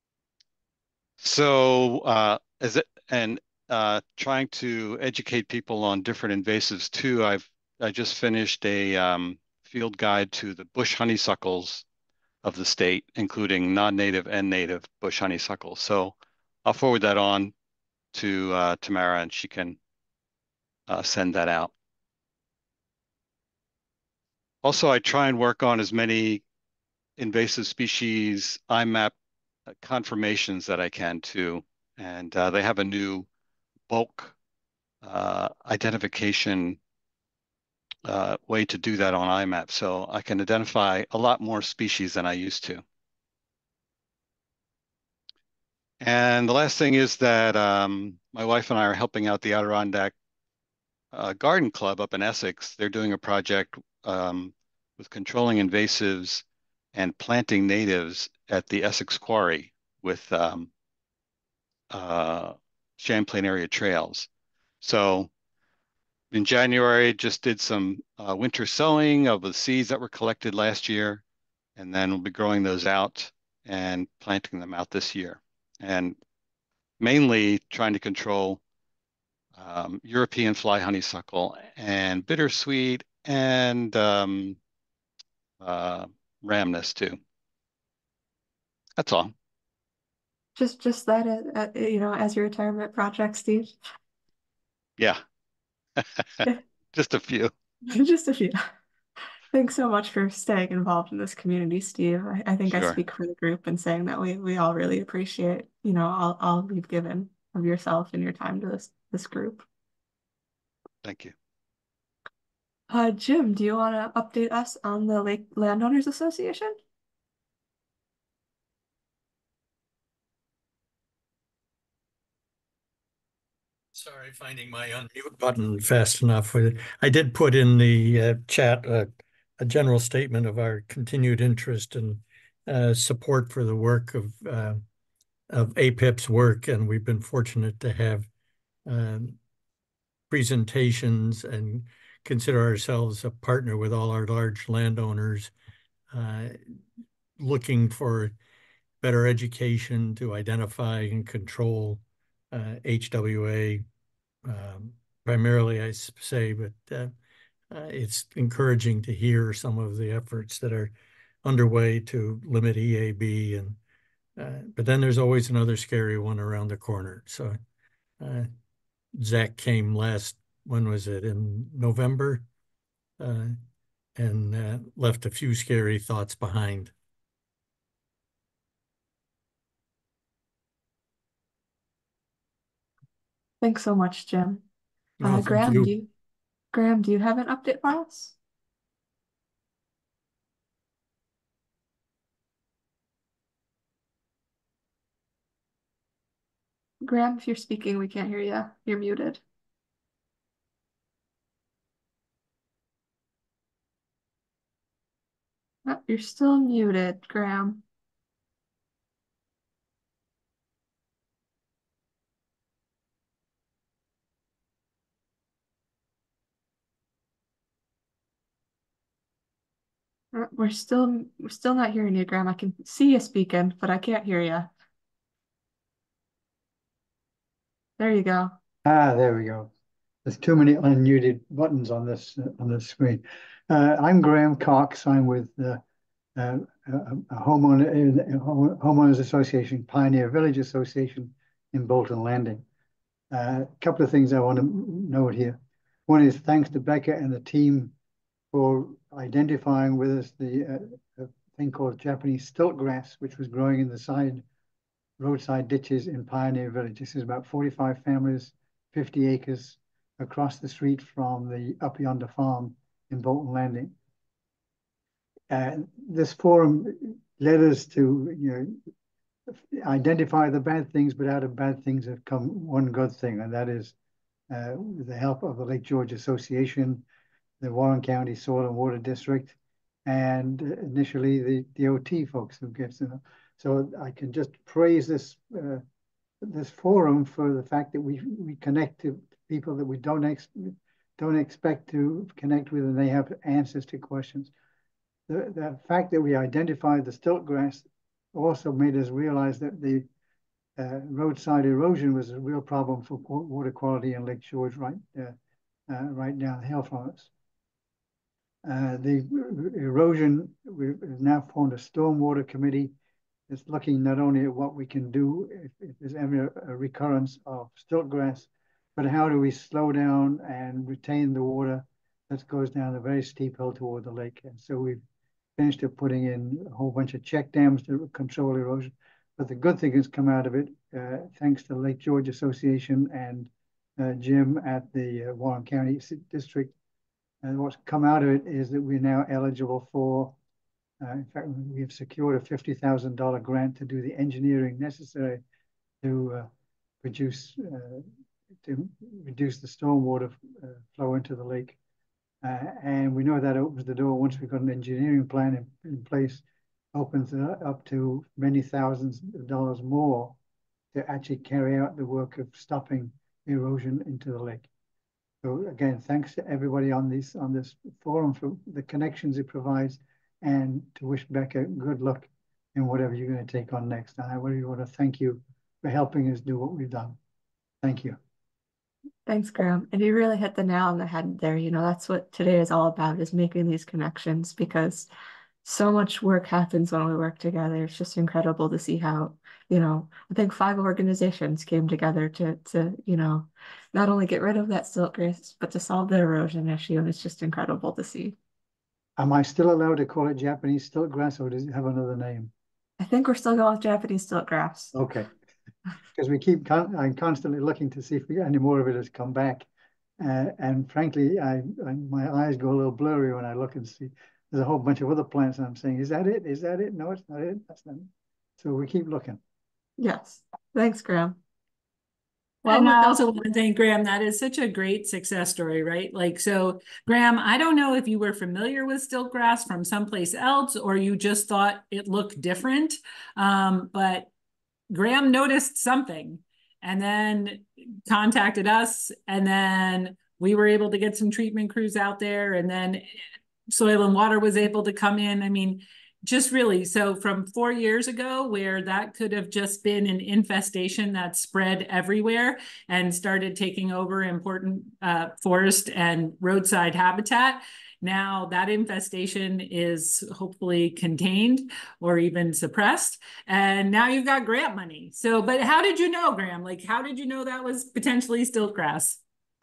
So trying to educate people on different invasives too. I just finished a field guide to the bush honeysuckles of the state, including non-native and native bush honeysuckles. So I'll forward that on to Tamara, and she can send that out. Also, I try and work on as many invasive species IMAP confirmations that I can too. And they have a new bulk identification way to do that on IMAP. So I can identify a lot more species than I used to. And the last thing is that my wife and I are helping out the Adirondack Garden Club up in Essex. They're doing a project with controlling invasives and planting natives at the Essex Quarry with Champlain area trails. So in January, just did some winter sowing of the seeds that were collected last year, and then we'll be growing those out and planting them out this year. And mainly trying to control European fly honeysuckle and bittersweet and rhamnus too. That's all.
Just that, as your retirement project, Steve.
Yeah. Just a few.
Just a few. Thanks so much for staying involved in this community, Steve. I think I
Sure.
speak for the group in saying that we all really appreciate, all you've given of yourself and your time to this group.
Thank you.
Jim, do you want to update us on the Lake Landowners Association?
Sorry, finding my unmute button fast enough. I did put in the chat a general statement of our continued interest and support for the work of APIPP's work, and we've been fortunate to have presentations and consider ourselves a partner with all our large landowners looking for better education to identify and control HWA, primarily, I say, but it's encouraging to hear some of the efforts that are underway to limit EAB, but then there's always another scary one around the corner. So Zach came when was it, in November, and left a few scary thoughts behind.
Thanks so much, Jim.
Oh, thank
Graham,
you.
Do you have an update for us? Graham, if you're speaking, we can't hear you. You're muted. Oh, you're still muted, Graham. We're still not hearing you, Graham. I can see you speaking, but I can't hear you. There you go.
There we go. There's too many unmuted buttons on this screen. I'm Graham Cox. I'm with a homeowners association, Pioneer Village Association in Bolton Landing. A couple of things I want to note here. One is thanks to Becca and the team for identifying with us a thing called Japanese stiltgrass, which was growing in the roadside ditches in Pioneer Village. This is about 45 families, 50 acres across the street from the Up Yonder farm in Bolton Landing. this forum led us to, identify the bad things, but out of bad things have come one good thing, and that is with the help of the Lake George Association, the Warren County Soil and Water District, and initially the DOT folks who gets it. So I can just praise this this forum for the fact that we connect to people that we don't expect to connect with, and they have answers to questions. The fact that we identified the stiltgrass also made us realize that the roadside erosion was a real problem for water quality in Lake George right down the hill from us. The erosion, we've now formed a stormwater committee that's looking not only at what we can do if there's ever a recurrence of stiltgrass, but how do we slow down and retain the water that goes down a very steep hill toward the lake. And so we've finished up putting in a whole bunch of check dams to control erosion. But the good thing has come out of it, thanks to Lake George Association and Jim at the Warren County District. And what's come out of it is that we're now eligible for, in fact, we have secured a $50,000 grant to do the engineering necessary to reduce the stormwater flow into the lake. And we know that opens the door, once we've got an engineering plan in place, opens it up to many thousands of dollars more to actually carry out the work of stopping erosion into the lake. So again, thanks to everybody on this forum for the connections it provides, and to wish Becca good luck in whatever you're going to take on next. And I really want to thank you for helping us do what we've done. Thank you.
Thanks, Graham. And you really hit the nail on the head there. That's what today is all about, is making these connections, because so much work happens when we work together. It's just incredible to see how, I think 5 organizations came together to not only get rid of that siltgrass, but to solve the erosion issue. And it's just incredible to see.
Am I still allowed to call it Japanese stiltgrass, or does it have another name?
I think we're still going with Japanese stiltgrass.
Okay. Because I'm constantly looking to see if any more of it has come back. And frankly, my eyes go a little blurry when I look and see there's a whole bunch of other plants, and I'm saying, is that it? Is that it? No, it's not it. That's not it. So we keep looking.
Yes. Thanks, Graham.
Well, and I also want to thank Graham. That is such a great success story, right? So Graham, I don't know if you were familiar with stiltgrass from someplace else, or you just thought it looked different, but Graham noticed something and then contacted us, and then we were able to get some treatment crews out there, and then Soil and Water was able to come in. I mean, just really, so from 4 years ago, where that could have just been an infestation that spread everywhere and started taking over important forest and roadside habitat, now that infestation is hopefully contained or even suppressed. And now you've got grant money. So, but how did you know, Graham? How did you know that was potentially stiltgrass?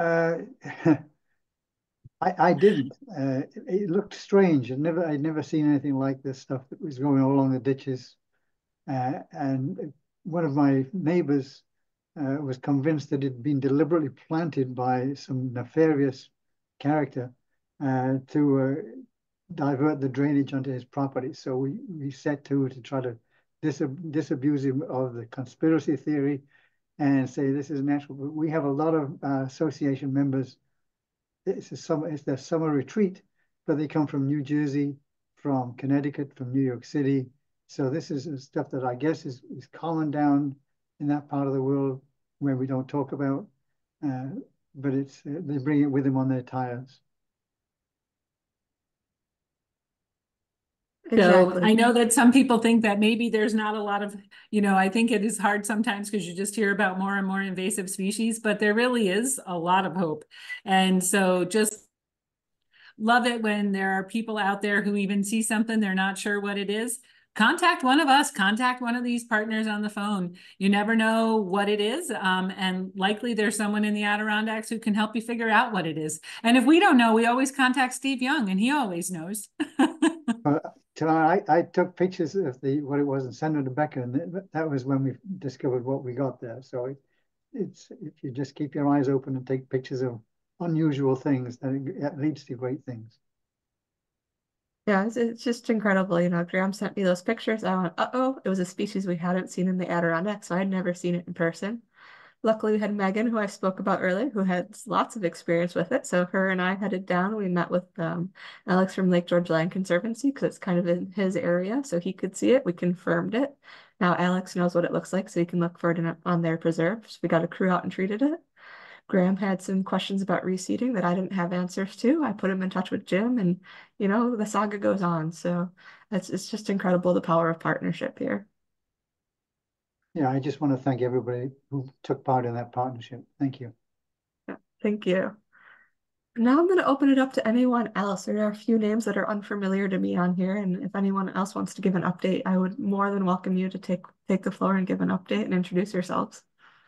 I didn't. It looked strange. I'd never seen anything like this stuff that was going all along the ditches. And one of my neighbors was convinced that it had been deliberately planted by some nefarious character to divert the drainage onto his property. So we set to try to disabuse him of the conspiracy theory and say this is natural. But we have a lot of association members. It's their summer retreat, but they come from New Jersey, from Connecticut, from New York City. So this is stuff that I guess is common down in that part of the world where we don't talk about, but they bring it with them on their tires.
Exactly. So I know that some people think that maybe there's not a lot of, I think it is hard sometimes because you just hear about more and more invasive species, but there really is a lot of hope. And so just love it when there are people out there who even see something, they're not sure what it is. Contact one of us, contact one of these partners on the phone. You never know what it is. And likely there's someone in the Adirondacks who can help you figure out what it is. And if we don't know, we always contact Steve Young, and he always knows.
I took pictures of what it was and sent them to Becca, and that was when we discovered what we got there. So it's if you just keep your eyes open and take pictures of unusual things, then it leads to great things.
Yeah, it's just incredible. You know, Graham sent me those pictures. I went, uh-oh, it was a species we hadn't seen in the Adirondack, so I'd never seen it in person. Luckily, we had Megan, who I spoke about earlier, who had lots of experience with it. So her and I headed down. We met with Alex from Lake George Land Conservancy because it's kind of in his area, so he could see it. We confirmed it. Now Alex knows what it looks like, so he can look for it on their preserve. So we got a crew out and treated it. Graham had some questions about reseeding that I didn't have answers to. I put him in touch with Jim, and you know the saga goes on. So it's just incredible the power of partnership here.
Yeah, I just want to thank everybody who took part in that partnership. Thank you.
Yeah, thank you. Now I'm going to open it up to anyone else. There are a few names that are unfamiliar to me on here, and if anyone else wants to give an update, I would more than welcome you to take the floor and give an update and introduce yourselves.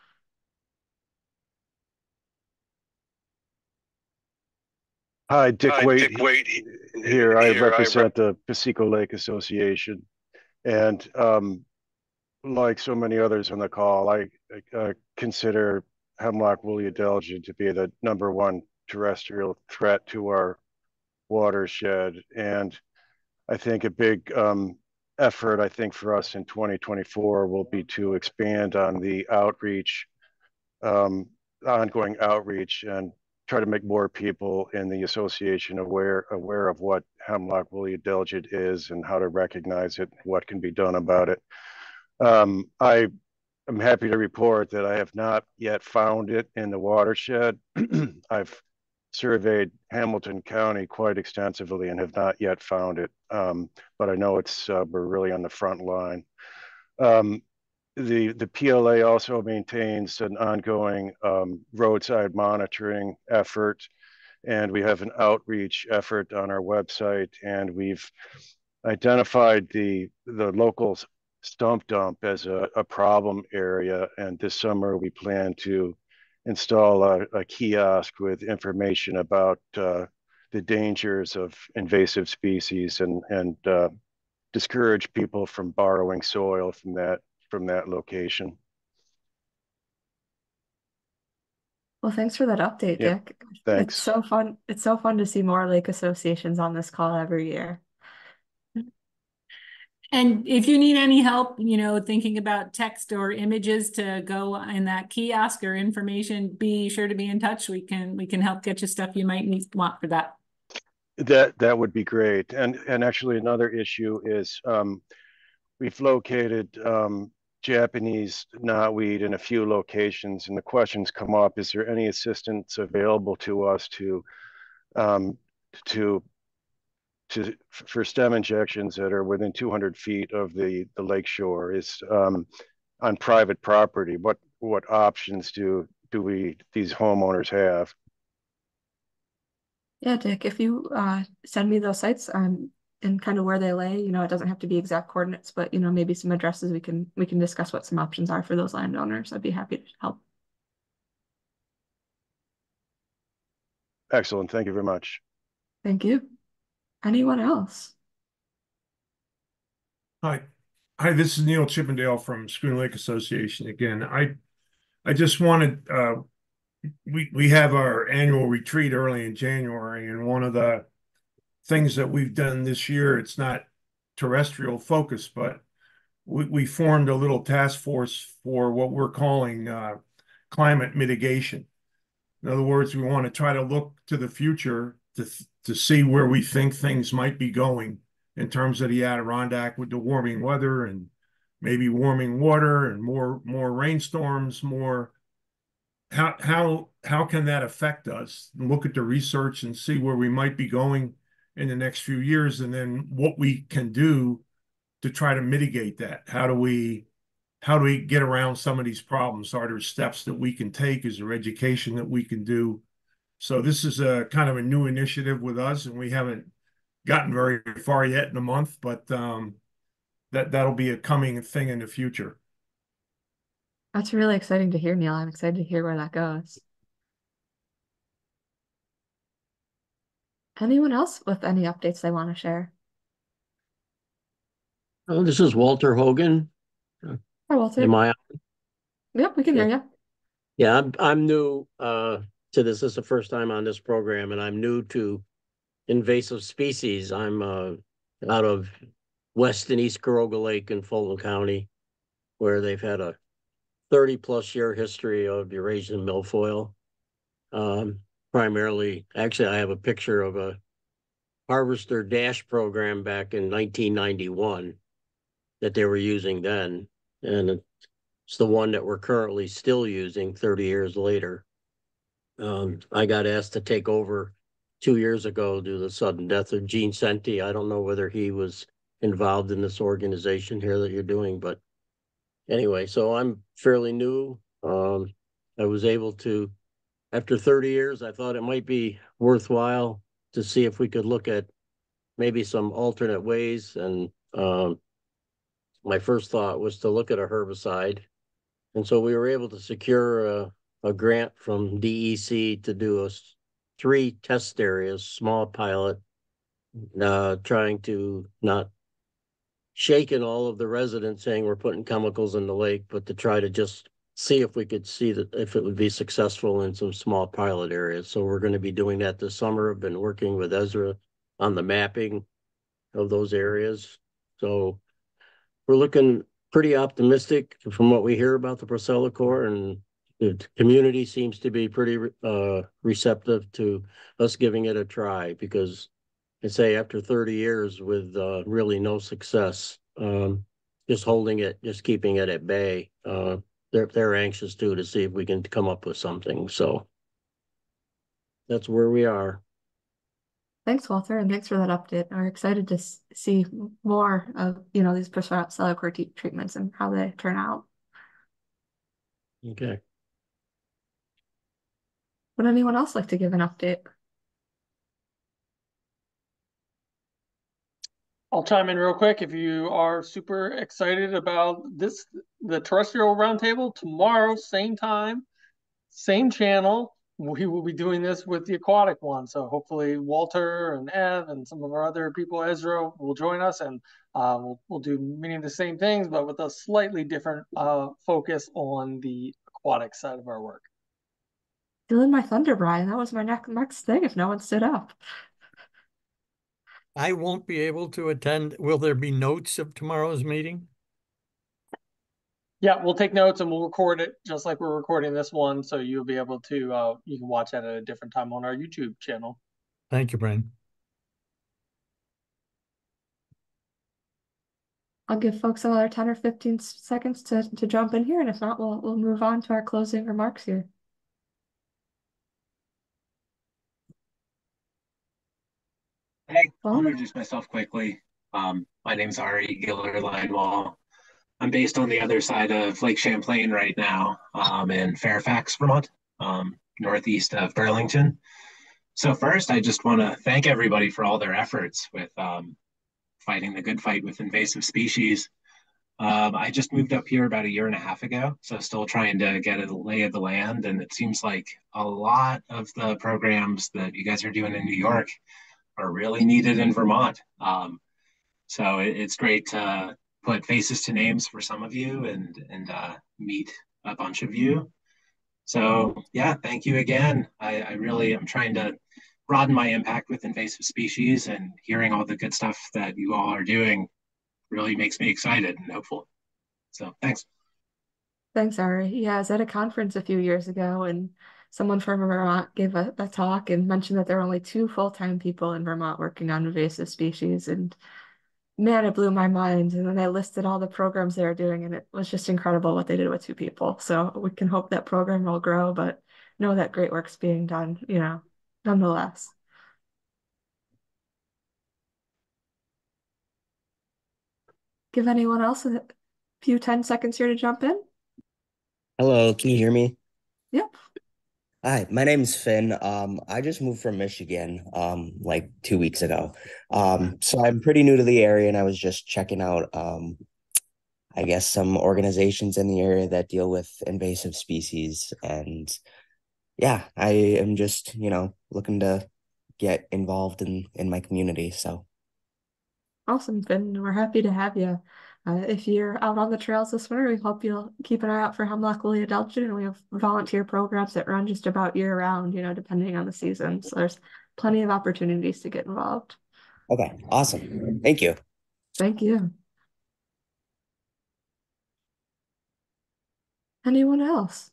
Hi, Dick Waite here. I represent the Piseco Lake Association. And like so many others on the call, I consider hemlock woolly adelgid to be the #1 terrestrial threat to our watershed. And I think a big effort, I think, for us in 2024 will be to expand on the outreach, ongoing outreach, and try to make more people in the association aware of what hemlock woolly adelgid is and how to recognize it, what can be done about it. I am happy to report that I have not yet found it in the watershed. I've surveyed Hamilton County quite extensively and have not yet found it, but I know we're really on the front line. The PLA also maintains an ongoing roadside monitoring effort, and we have an outreach effort on our website, and we've identified the local stump dump as a problem area, and this summer we plan to install a kiosk with information about the dangers of invasive species and discourage people from borrowing soil from that location.
Well, thanks for that update,
Yeah,
Dick.
thanks.
It's so fun. It's so fun to see more lake associations on this call every year.
And if you need any help, you know, thinking about text or images to go in that kiosk or information, be sure to be in touch. We can help get you stuff you might want for that.
That would be great. And actually another issue is we've located Japanese knotweed in a few locations, and the questions come up: is there any assistance available to us for stem injections that are within 200 feet of the lake shore? Is on private property. What options do these homeowners have?
Yeah, Dick, if you send me those sites and kind of where they lay, you know, it doesn't have to be exact coordinates, but you know, maybe some addresses, we can discuss what some options are for those landowners. I'd be happy to help.
Excellent. Thank you very much.
Thank you. Anyone else?
Hi, this is Neil Chippendale from Schooner Lake Association again. I just wanted we have our annual retreat early in January, and one of the things that we've done this year, it's not terrestrial focused, but we formed a little task force for what we're calling climate mitigation. In other words, we want to try to look to the future to see where we think things might be going in terms of the Adirondack with the warming weather and maybe warming water and more rainstorms, more. How can that affect us? And look at the research and see where we might be going in the next few years, and then what we can do to try to mitigate that. How do we get around some of these problems? Are there steps that we can take? Is there education that we can do? So this is a kind of a new initiative with us, and we haven't gotten very far yet in a month, but that'll be a coming thing in the future.
That's really exciting to hear, Neil. I'm excited to hear where that goes. Anyone else with any updates they want to share?
Oh, this is Walter Hogan.
Hi, Walter.
Am I on?
Yep, we can hear you.
Yeah, I'm new to this. This is the first time on this program, and I'm new to invasive species. I'm out of West and East Caroga Lake in Fulton County, where they've had a 30+ year history of Eurasian milfoil. Primarily, actually, I have a picture of a harvester dash program back in 1991 that they were using then. And it's the one that we're currently still using 30 years later. I got asked to take over 2 years ago due to the sudden death of Gene Senti. I don't know whether he was involved in this organization here that you're doing, but anyway, so I'm fairly new. I was able to, after 30 years, I thought it might be worthwhile to see if we could look at maybe some alternate ways. And my first thought was to look at a herbicide. And so we were able to secure a grant from DEC to do 3 test areas, small pilot, trying to not shaken all of the residents saying we're putting chemicals in the lake, but to try to just see if we could see that if it would be successful in some small pilot areas. So we're going to be doing that this summer. I've been working with Ezra on the mapping of those areas. So we're looking pretty optimistic from what we hear about the Procellacor, and the community seems to be pretty receptive to us giving it a try, because I say after 30 years with really no success, just holding it, just keeping it at bay, they're anxious too to see if we can come up with something. So that's where we are.
Thanks, Walter, and thanks for that update. We're excited to see more of these Procellacor treatments and how they turn out.
Okay.
Would anyone else like to give an update?
I'll chime in real quick. If you are super excited about the terrestrial roundtable, tomorrow, same time, same channel, we will be doing this with the aquatic one. So hopefully Walter and Ev and some of our other people, Ezra, will join us, and we'll do many of the same things, but with a slightly different focus on the aquatic side of our work.
Stealing my thunder, Brian. That was my next thing if no one stood up.
I won't be able to attend. Will there be notes of tomorrow's meeting?
Yeah, we'll take notes and we'll record it just like we're recording this one. So you'll be able to, you can watch that at a different time on our YouTube channel.
Thank you, Brian.
I'll give folks another 10 or 15 seconds to jump in here. And if not, we'll move on to our closing remarks here.
I'll introduce myself quickly. My name's Ari Giller-Linewall. I'm based on the other side of Lake Champlain right now, in Fairfax, Vermont, northeast of Burlington. So first, I just want to thank everybody for all their efforts with fighting the good fight with invasive species. I just moved up here about 1.5 years ago, so still trying to get a lay of the land. And it seems like a lot of the programs that you guys are doing in New York are really needed in Vermont. So it's great to put faces to names for some of you and meet a bunch of you. So yeah, thank you again. I really am trying to broaden my impact with invasive species, and hearing all the good stuff that you all are doing really makes me excited and hopeful. So thanks.
Thanks, Ari. Yeah, I was at a conference a few years ago, and someone from Vermont gave a talk and mentioned that there are only 2 full-time people in Vermont working on invasive species. And man, it blew my mind. And then they listed all the programs they were doing, and it was just incredible what they did with 2 people. So we can hope that program will grow, but know that great work's being done, nonetheless. Give anyone else a few 10 seconds here to jump in.
Hello, can you hear me?
Yep.
Hi, my name's Finn. I just moved from Michigan, like 2 weeks ago. So I'm pretty new to the area, and I was just checking out, I guess, some organizations in the area that deal with invasive species. And yeah, I am just, looking to get involved in my community. So
Awesome, Finn. We're happy to have you. If you're out on the trails this winter, we hope you'll keep an eye out for hemlock woolly adelgid, and we have volunteer programs that run just about year round, depending on the season. So there's plenty of opportunities to get involved.
Okay, awesome. Thank you.
Thank you. Anyone else?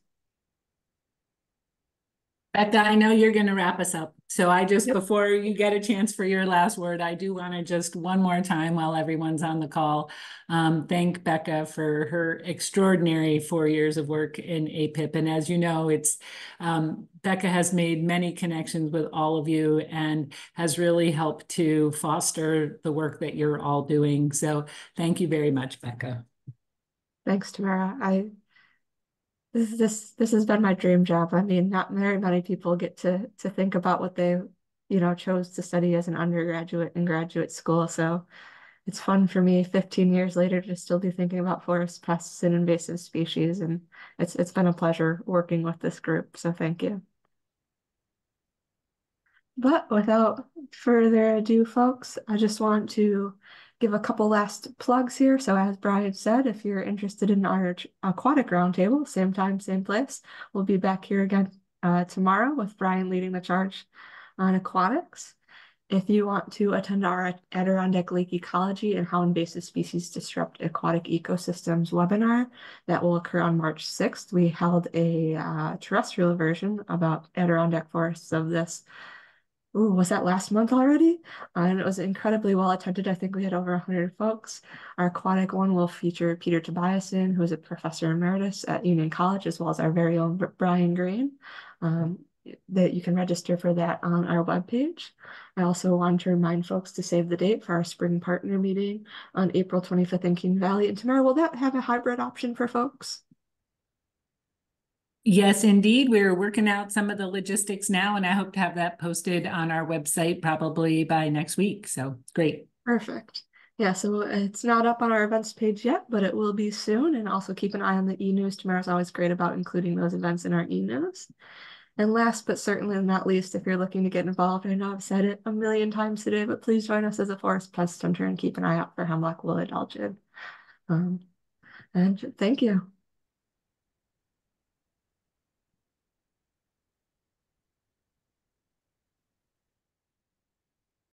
Becca, I know you're going to wrap us up. So before you get a chance for your last word, I do want to just one more time while everyone's on the call, thank Becca for her extraordinary 4 years of work in APIPP. And as you know, Becca has made many connections with all of you and has really helped to foster the work that you're all doing. So thank you very much, Becca.
Thanks, Tamara. This has been my dream job. I mean, not very many people get to think about what they, chose to study as an undergraduate in graduate school. So it's fun for me 15 years later to still be thinking about forest pests and invasive species. And it's been a pleasure working with this group. So thank you. But without further ado, folks, I just want to give a couple last plugs here. So as Brian said, if you're interested in our aquatic roundtable, same time, same place, we'll be back here again tomorrow with Brian leading the charge on aquatics. If you want to attend our Adirondack Lake Ecology and How Invasive Species Disrupt Aquatic Ecosystems webinar, that will occur on March 6th. We held a terrestrial version about Adirondack forests of this. Ooh, was that last month already? And it was incredibly well attended. I think we had over 100 folks. Our aquatic one will feature Peter Tobiasen, who is a professor emeritus at Union College, as well as our very own Brian Green. That you can register for that on our webpage. I also want to remind folks to save the date for our spring partner meeting on April 25th in King Valley. And tomorrow, will that have a hybrid option for folks?
Yes, indeed. We're working out some of the logistics now, and I hope to have that posted on our website probably by next week. So it's great.
Perfect. Yeah, so it's not up on our events page yet, but it will be soon. And also keep an eye on the e-news. Tomorrow's always great about including those events in our e-news. And last but certainly not least, if you're looking to get involved, I know I've said it a million times today, but please join us as a forest pest hunter and keep an eye out for hemlock woolly algid. And thank you.